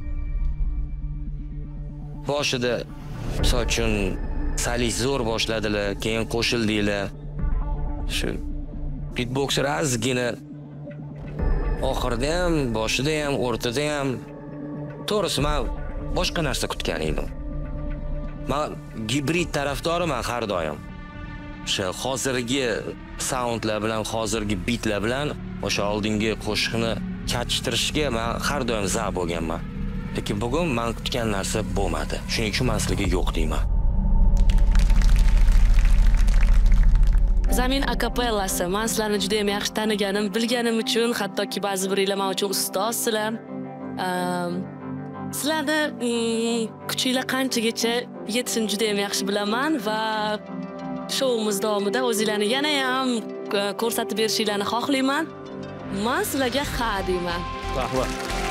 Boshida misol uchun salish zo'r boshladilar, keyin qo'shildinglar. Shu beatboxer ozgina oxirida ham, boshida ham, o'rtada ham to'g'risi men boshqa narsa kutgan edim. Men gibrid tarafdoriman har doim. O'sha hozirgi soundlar bilan, hozirgi beatlar bilan o'sha oldingi qo'shiqni kachishtirishga men har doim za bo'lganman. Lekin bugun men kutgan narsa bo'lmadi. Shuning uchun men sizlarga yo'q deyman. Zamin akapellasi. Men sizlarni juda ham yaxshi taniganim, bilganim uchun, hattoki ba'zi biringlar men uchun ustozsizlar. Sizlarni kuchinglar qanchagacha yetishini juda ham yaxshi bilaman va showimiz davomida o'zinglarni yana ham ko'rsatib berishinglarni xohlayman. Men sizlarga ha deyman. Rahmat.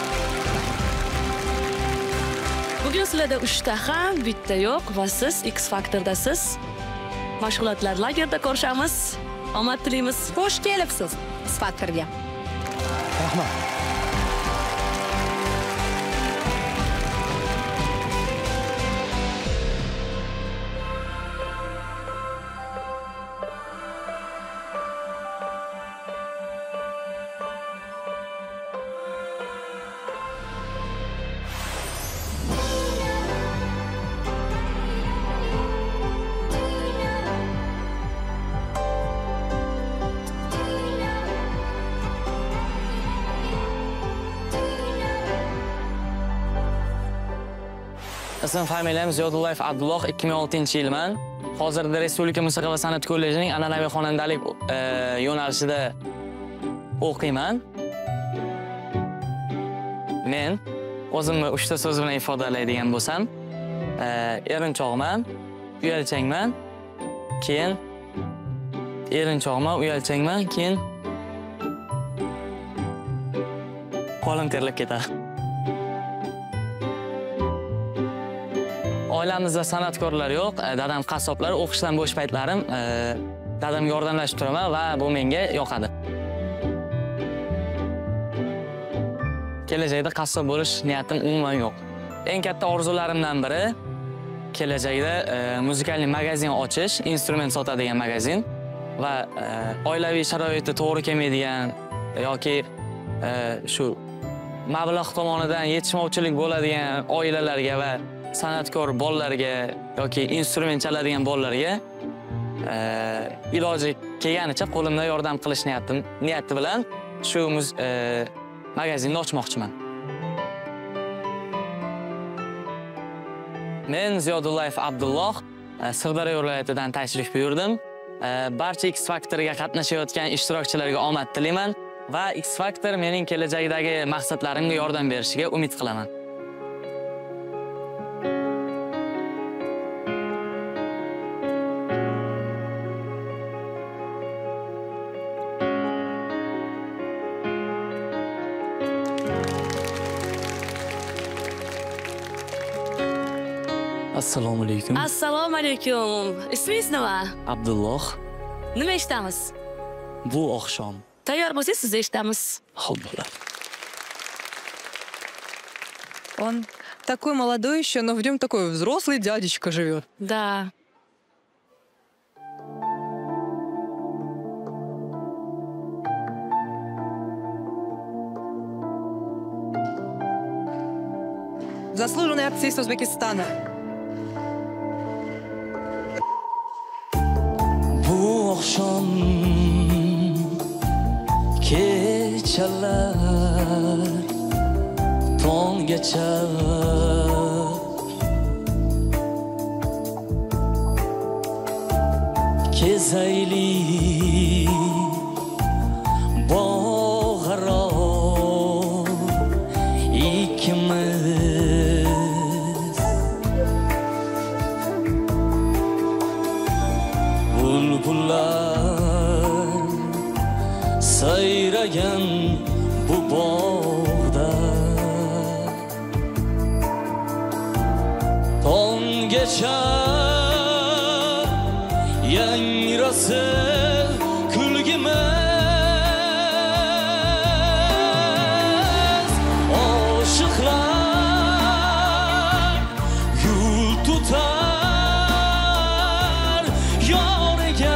Bugun sizlarda uchta ham, bitta yo'q va siz X Factordasiz. Mashg'ulotlar lagerda ko'rishamiz. Omad tilaymiz. Xush kelibsiz X Factorga. Rahmat. Ismim familiyam Ziyodullayev Abdulloh, ikki ming oltinchi yilman. Hozirda Respublika musiqa va san'at kollejining an'anaviy xonandalik yo'nalishida o'qiyman. Men o'zimni uchta so'z bilan ifodalaydigan bo'lsam, erinchoqman, uyalchangman, keyin erinchoqman, uyalchangman, keyin qo'lim terlab ketadi. Oilamizda san'atkorlar yo'q, dadam qassoblar, o'qishdan bo'sh paytlarim dadamga yordamlashib turaman va bu menga yoqadi. Kelajakda qassob bo'lish niyatim umuman yo'q. Eng katta orzularimdan biri kelajakda muzikalniy magazin ochish, instrument sotadigan magazin va oilaviy sharoiti to'g'ri kelmaydigan yoki shu mablag' tomonidan yetishmovchilik bo'ladigan oilalarga va san'atkor bolalarga yoki instrument chaladigan bolalarga iloji kelganicha qo'limdan yordam qilish niyatim niyati bilan shu magazinni ochmoqchiman. Men Ziyodullayev Abdulloh Sirdaryo viloyatidan tashrif buyurdim. Barcha X Factor'ga qatnashayotgan ishtirokchilarga omad tilayman va X Factor mening kelajakdagi maqsadlarimga yordam berishiga umid qilaman. Assalomu alaykum. Assalomu alaykum. Ismingiz nima? Abdulloh. Nima eshitamiz? Bu oqshom. Tayyor bo'lsangiz, sizni eshitamiz. Xo'p bo'ladi. Он такой молодой еще, но в нем такой взрослый дядечка живет. Да. Заслуженный артист Узбекистана. Bu oqshom kechalar tonggacha kezaylik bog'aro ikkimiz bulbullar sayragan bu bog'da tonggacha yangrasa kulgimiz oshiqlar yo'l tutar yoniga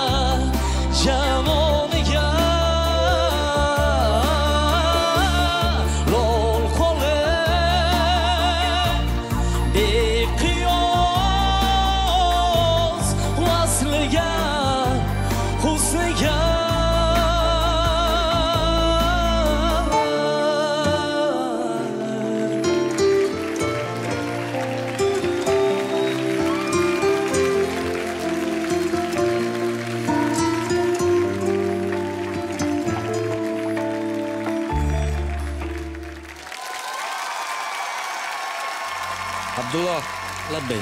jamoniga lol qolib beqiyos vasliga husniga Abdulloh, labbay.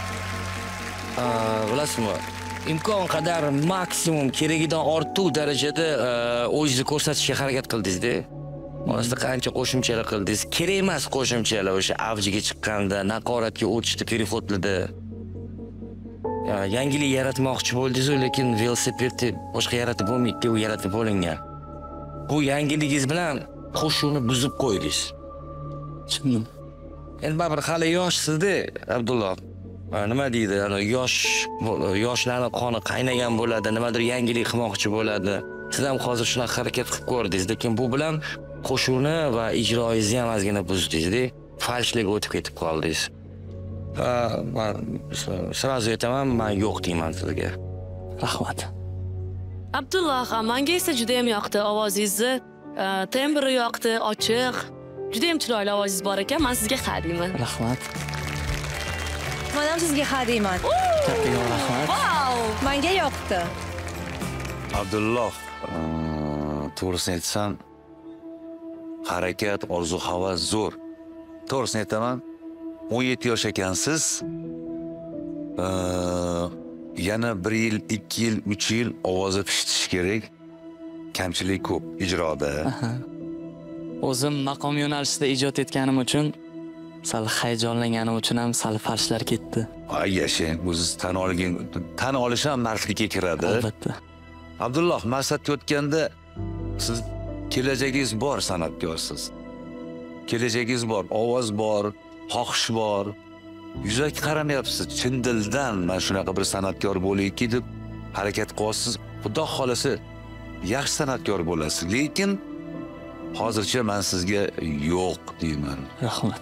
Bilasizmi? Imkon qadar maksimum keragidan ortiq darajada o'zingizni ko'rsatishga harakat qildingiz-da. Orasida qancha qo'shimchalar qildingiz? Kerak emas qo'shimchalar o'sha avjiga chiqqanda, naqoratga o'tishda, perifotlida. Yangilik yaratmoqchi bo'ldingiz, lekin velosipedni boshqa yaratib bo'lmaydi, u yaratib bo'lingan. Bu yangiligingiz bilan qo'shuvni buzib qo'ydingiz. Tushundim. Endi baribir hali yoshsiz-da, Abdulloh. Nima deydi, ana yosh yoshlarning qoni qaynagan bo'ladi, nimadir yangilik qilmoqchi bo'ladi. Siz ham hozir shunaqa harakat qilib ko'rdingiz, lekin bu bilan qo'shuvni va ijroingizni ham ozgina buzdingiz-da. Falshlarga o'tib ketib qoldingiz. Men sразу aytaman, men yo'q deyman sizga. Rahmat. Abdulloh, menga esa juda ham yoqdi ovozingizni. Tembri yoqdi, ochiq. Juda ham chiroyli ovozingiz bor ekan. Men sizga ha deyman. Rahmat. Men ham sizga ha deyman. Kattaga rahmat. Wow! Menga yoqdi. Abdulloh, to'g'risini aytsam, harakat, orzu, havas zo'r. To'g'risini aytaman, o'n yetti yosh ekansiz. Yana bir yil, ikki yil, uch yil ovozni pishitish kerak. Kamchilik ko'p ijroda. O'zim maqom yo'nalishida ijod etganim uchun, sal hayajonlanganim uchun ham sal falshlar ketdi. Ay yashang, o'zingiz tan olgan, tan olish ham mardlikka kiradi. Albatta. Abdulloh, maqsadga o'tganda siz kelajagingiz bor san'atkorsiz. Kelajagingiz bor, ovoz bor, xohish bor. Yuzaki qaramayapsiz. Chin dildan men shunaqa bir san'atkor bo'layki deb harakat qilyapsiz. Xudo xolasa yaxshi san'atkor bo'lasiz. Lekin hozircha men sizga yo'q deyman. Rahmat.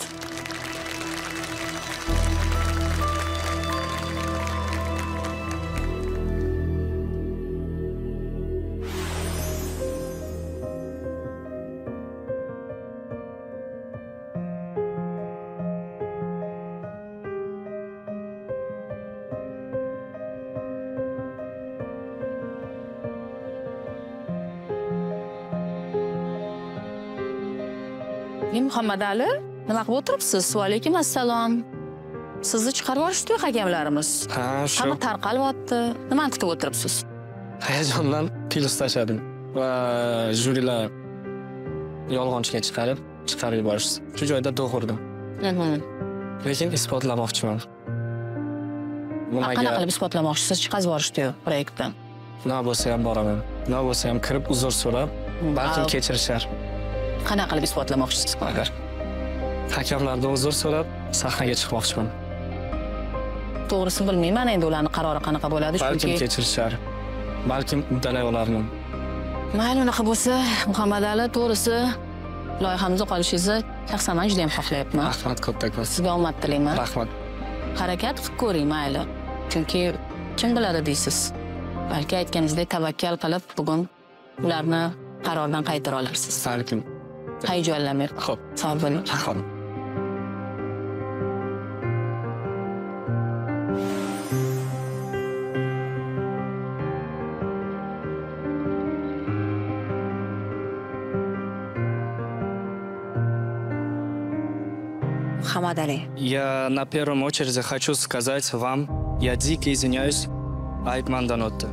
Muhammad Ali, nima qilib o'tiribsiz? Va alaykum assalom. Sizni chiqarib yuborishdi hakamlarimiz. Ha, shu. Hamma tarqalyapti. Nimani kutib o'tiribsiz? Hayajondan pilis tashladim va jurilar yolg'onchiga chiqarib, chiqarib yuborishdi. Shu joyda to'g'irdim. Lekin isbotlamoqchiman. Qanaqa qilib isbotlamoqchisiz? Chiqazib yuborishdi proyektdan. Nima bo'lsa ham boraman. Nima bo'lsa ham kirib uzr so'rab, balkim kechirishar. Qanaqa qilib isbotlamoqchisiz? Agar hakamlardan uzr so'rab, sahnaga chiqmoqchiman. To'g'risi bilmayman endi ularning qarori qanaqa bo'ladi, balkim kechirishar. Balkim uddalay olarman. Mayli, unaqa bo'lsa, Muhammad Ali, to'g'risi loyihamizda qolishingizni shaxsan men juda ham xohlayapman. Rahmat, kattakon. Sizga omad tilayman. Rahmat. Harakat qilib ko'ring, mayli. Chunki kim biladi deysiz. Balki aytganingizdek tavakkal qilib bugun ularni qarordan qaytara olarsiz. Balkim. Hayajonlanmang. Xo'p. Sog' bo'ling. Rahmat. Muhammad Ali. Я на первом очереди хочу сказать вам, я дико извиняюсь, ayb mendan o'tdi.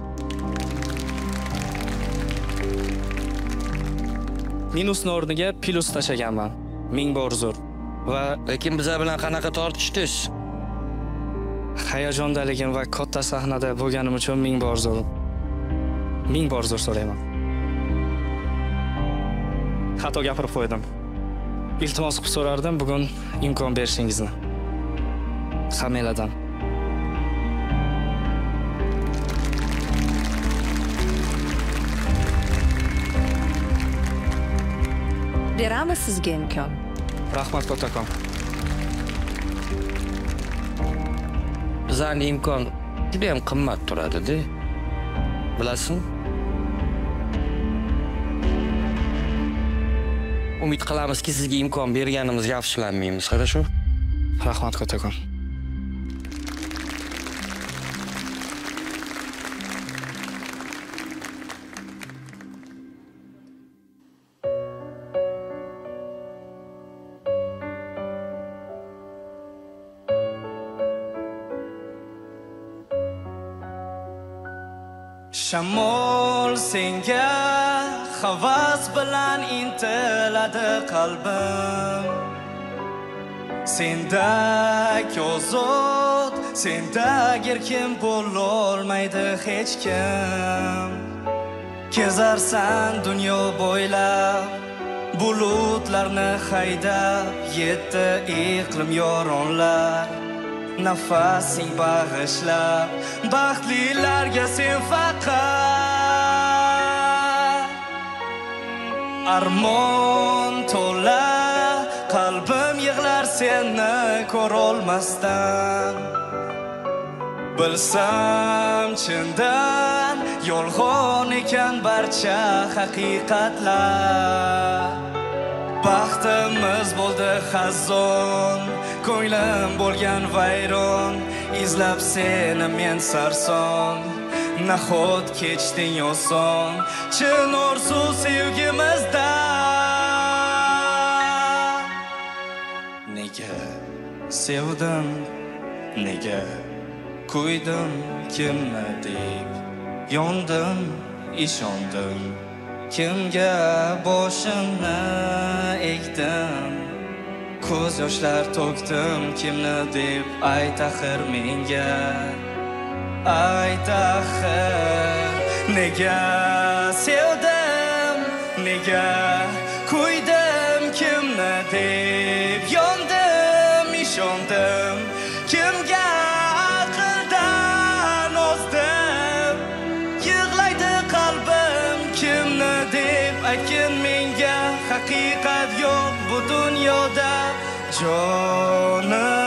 Minusni o'rniga plus tashlaganman. Ming bor uzr. Va lekin bizlar bilan qanaqa tortishdingiz? Hayajondaligim va katta sahnada bo'lganim uchun ming bor uzr. Ming bor uzr so'rayman. Xato gapirib qo'ydim. Iltimos qilib so'rardim bugun imkon berishingizni. Hammalardan. Beramiz sizga imkon. Rahmat kattakon. Bizlarning imkon juda ham qimmat turadi-da. Bilasizmi? Umid qilamizki, sizga imkon berganimizga afsuslanmaymiz, хорошо? Rahmat kattakon. Shamol senga havas bilan intiladi qalbim. Senda ozod, senda erkin bo'lolmaydi hech kim. Kezarsan dunyo bo'ylab, bulutlarni haydab, yetti iqlim yoronlar. Nafasing bag'ishlab, baxtlilarga sen faqat armon to'la, qalbim yig'lar seni ko'rolmasdan. Bilsam chindan yolg'on ekan barcha haqiqatlar. Baxtimiz bo'ldi xazon, ko'nglim bo'lgan vayron, izlab seni men sarson. Nahot kechding oson, chin orzu sevgimizda. Nega sevdim, nega ko'ydim kimni deb, yondim, ishondim, kimga boshimni ekdim. Ko'z yoshlar to'kdim kimni deb, ayt axir menga, ayt axir. Nega sevdim, nega ko'ydim kimni deb, yondim, ishondim, kimga aqldan ozdim. Yig'laydi qalbim kimni deb, aytgin menga, haqiqat yo'q bu dunyoda jonim.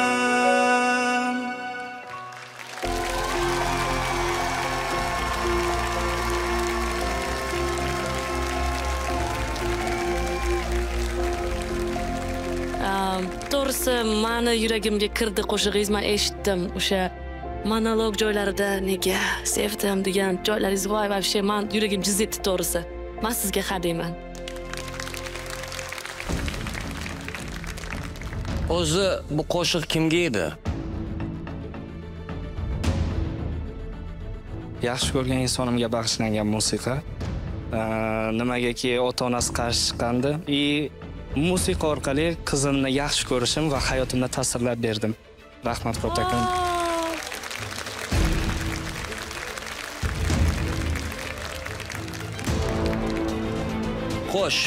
To'g'risi, meni yuragimga kirdi qo'shig'ingiz, men eshitdim. O'sha monolog joylarida nega sevdim degan joylaringiz voy вообще men yuragim jiz etdi to'g'risi. Men sizga ha deyman. O'zi bu qo'shiq kimga edi? Yaxshi ko'rgan insonimga bag'ishlangan musiqa. Nimagaki ota-onasi qarshi chiqqandi. И musiqa orqali qizimni yaxshi ko'rishim va hayotimda ta'sirlab berdim. Rahmat Qo'takon. Xo'sh.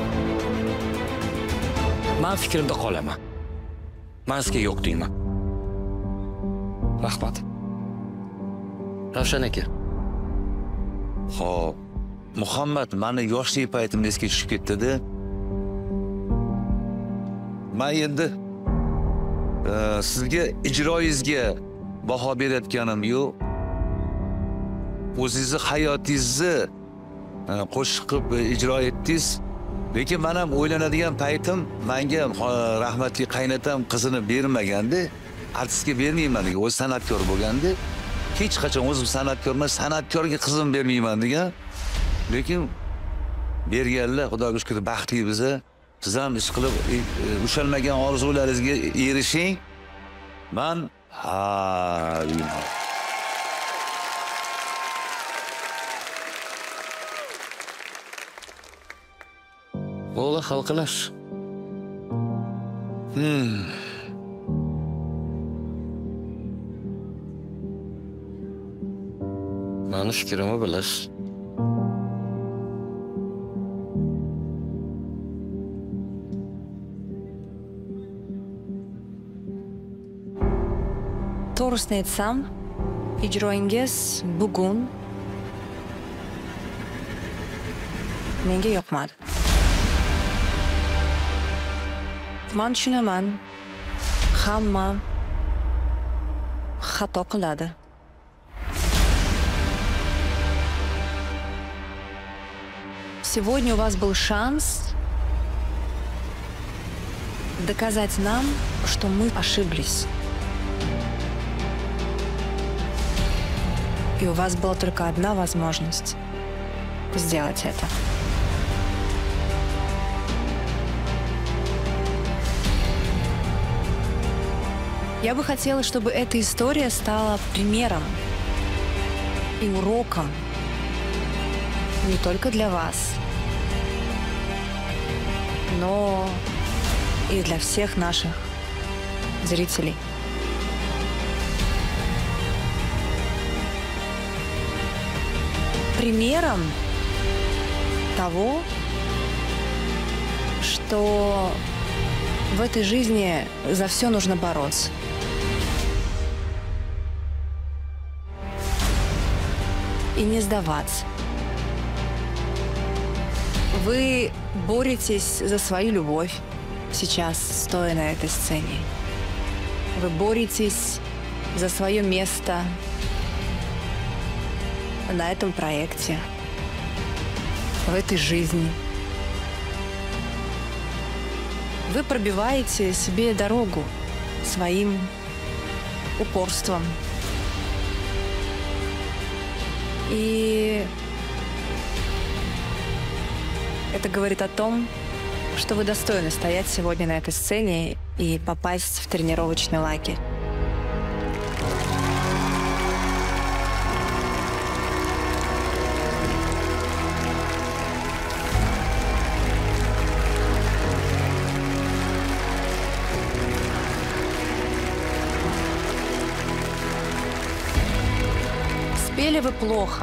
Men fikrimda qolaman. Men sizga yo'q deyman. Rahmat. Ravshan aka. Xo'p, Muhammad meni yoshlik paytimda esga tushib ketdi-da. Men endi sizga ijroyingizga baho berayotganim yo'q. O'zingizni hayotingizni qo'shiq qilib ijro etdingiz. Lekin men ham o'ylanadigan paytim menga rahmatli qaynatam qizini bermaganda, artistga bermayman degan, o'zi san'atkor bo'lganda, hech qachon o'zim san'atkor emas, san'atkorga qizim bermayman degan. Lekin berganlar, Xudoga shukr, baxtli biza. Siz ham ish qilib ushalmagan orzularingizga erishing. Men ha deyman. Bo'ldi, hal qilamiz. Hmm. Meni fikrimni bilasiz. To'g'risini aytsam, ijroingiz bugun menga yoqmadi. Men tushunaman, hamma xato qiladi. Сегодня у вас был шанс доказать нам, что мы ошиблись. И у вас была только одна возможность сделать это. Я бы хотела, чтобы эта история стала примером и уроком не только для вас, но и для всех наших зрителей. Примером того, что в этой жизни за все нужно бороться. И не сдаваться. Вы боретесь за свою любовь сейчас, стоя на этой сцене. Вы боретесь за свое место на этом проекте, в этой жизни. Вы пробиваете себе дорогу своим упорством. И это говорит о том, что вы достойны стоять сегодня на этой сцене и попасть в тренировочный лагерь. Спели вы плохо.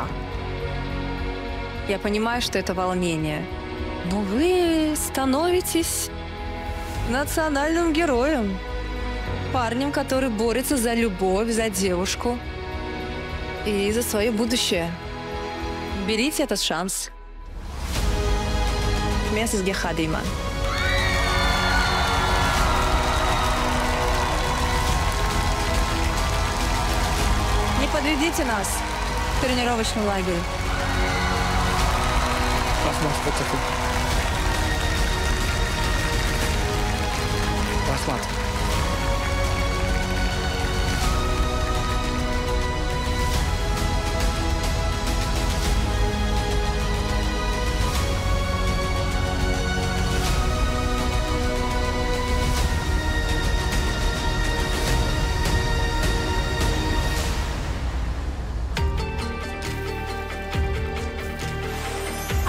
Я понимаю, что это волнение. Но вы становитесь национальным героем. Парнем, который борется за любовь, за девушку и за свое будущее. Берите этот шанс. Мен сізге хадейман. Не подведите нас в тренировочном лагере. Rahmat Qo'takon. Rahmat.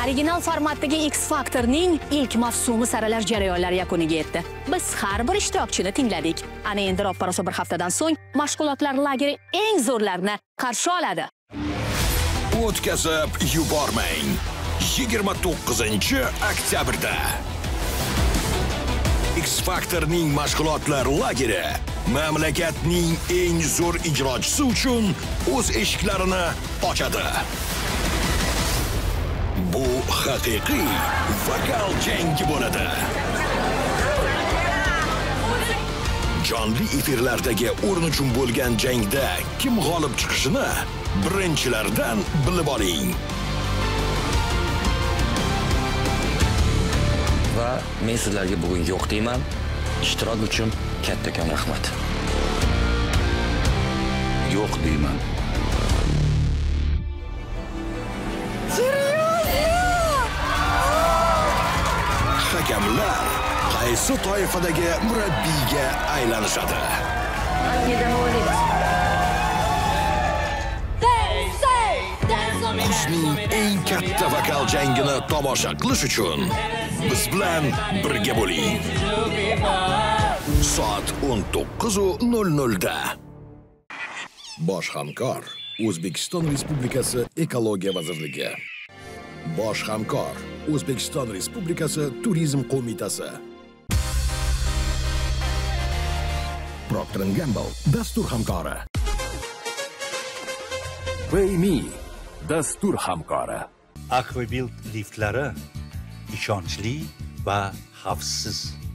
Original formatdagi X Factor'ning ilk mavsumi saralash jarayonlari yakuniga yetdi. Biz har bir ishtirokchini tingladik. Ana endi roppa-rosa bir haftadan so'ng mashg'ulotlar lageri eng zo'rlarini qarshi oladi. O'tkazib yubormang. yigirma to'qqizinchi oktyabrda X Factor'ning mashg'ulotlar lageri mamlakatning eng zo'r ijrochisi uchun o'z eshiklarini ochadi. Bu haqiqiy vokal jangi bo'ladi. Jonli efirlardagi o'rin uchun bo'lgan jangda kim g'olib chiqishini birinchilardan bilib oling. Va men sizlarga bugun yo'q deyman. Ishtirok uchun kattakon rahmat. Yo'q deyman. Hakamlar qaysi toifadagi murabbiyga aylanishadi? Kuzning eng katta vokal jangini tomosha qilish uchun biz bilan birga bo'ling. Soat o'n to'qqiz nol nol da. Bosh hamkor O'zbekiston Respublikasi Ekologiya vazirligi. Bosh hamkor O'zbekiston Respublikasi Turizm qo'mitasi. Procter and Gamble dastur hamkori. PayMe dastur hamkori. Aquabuild liftlari ishonchli va xavfsiz.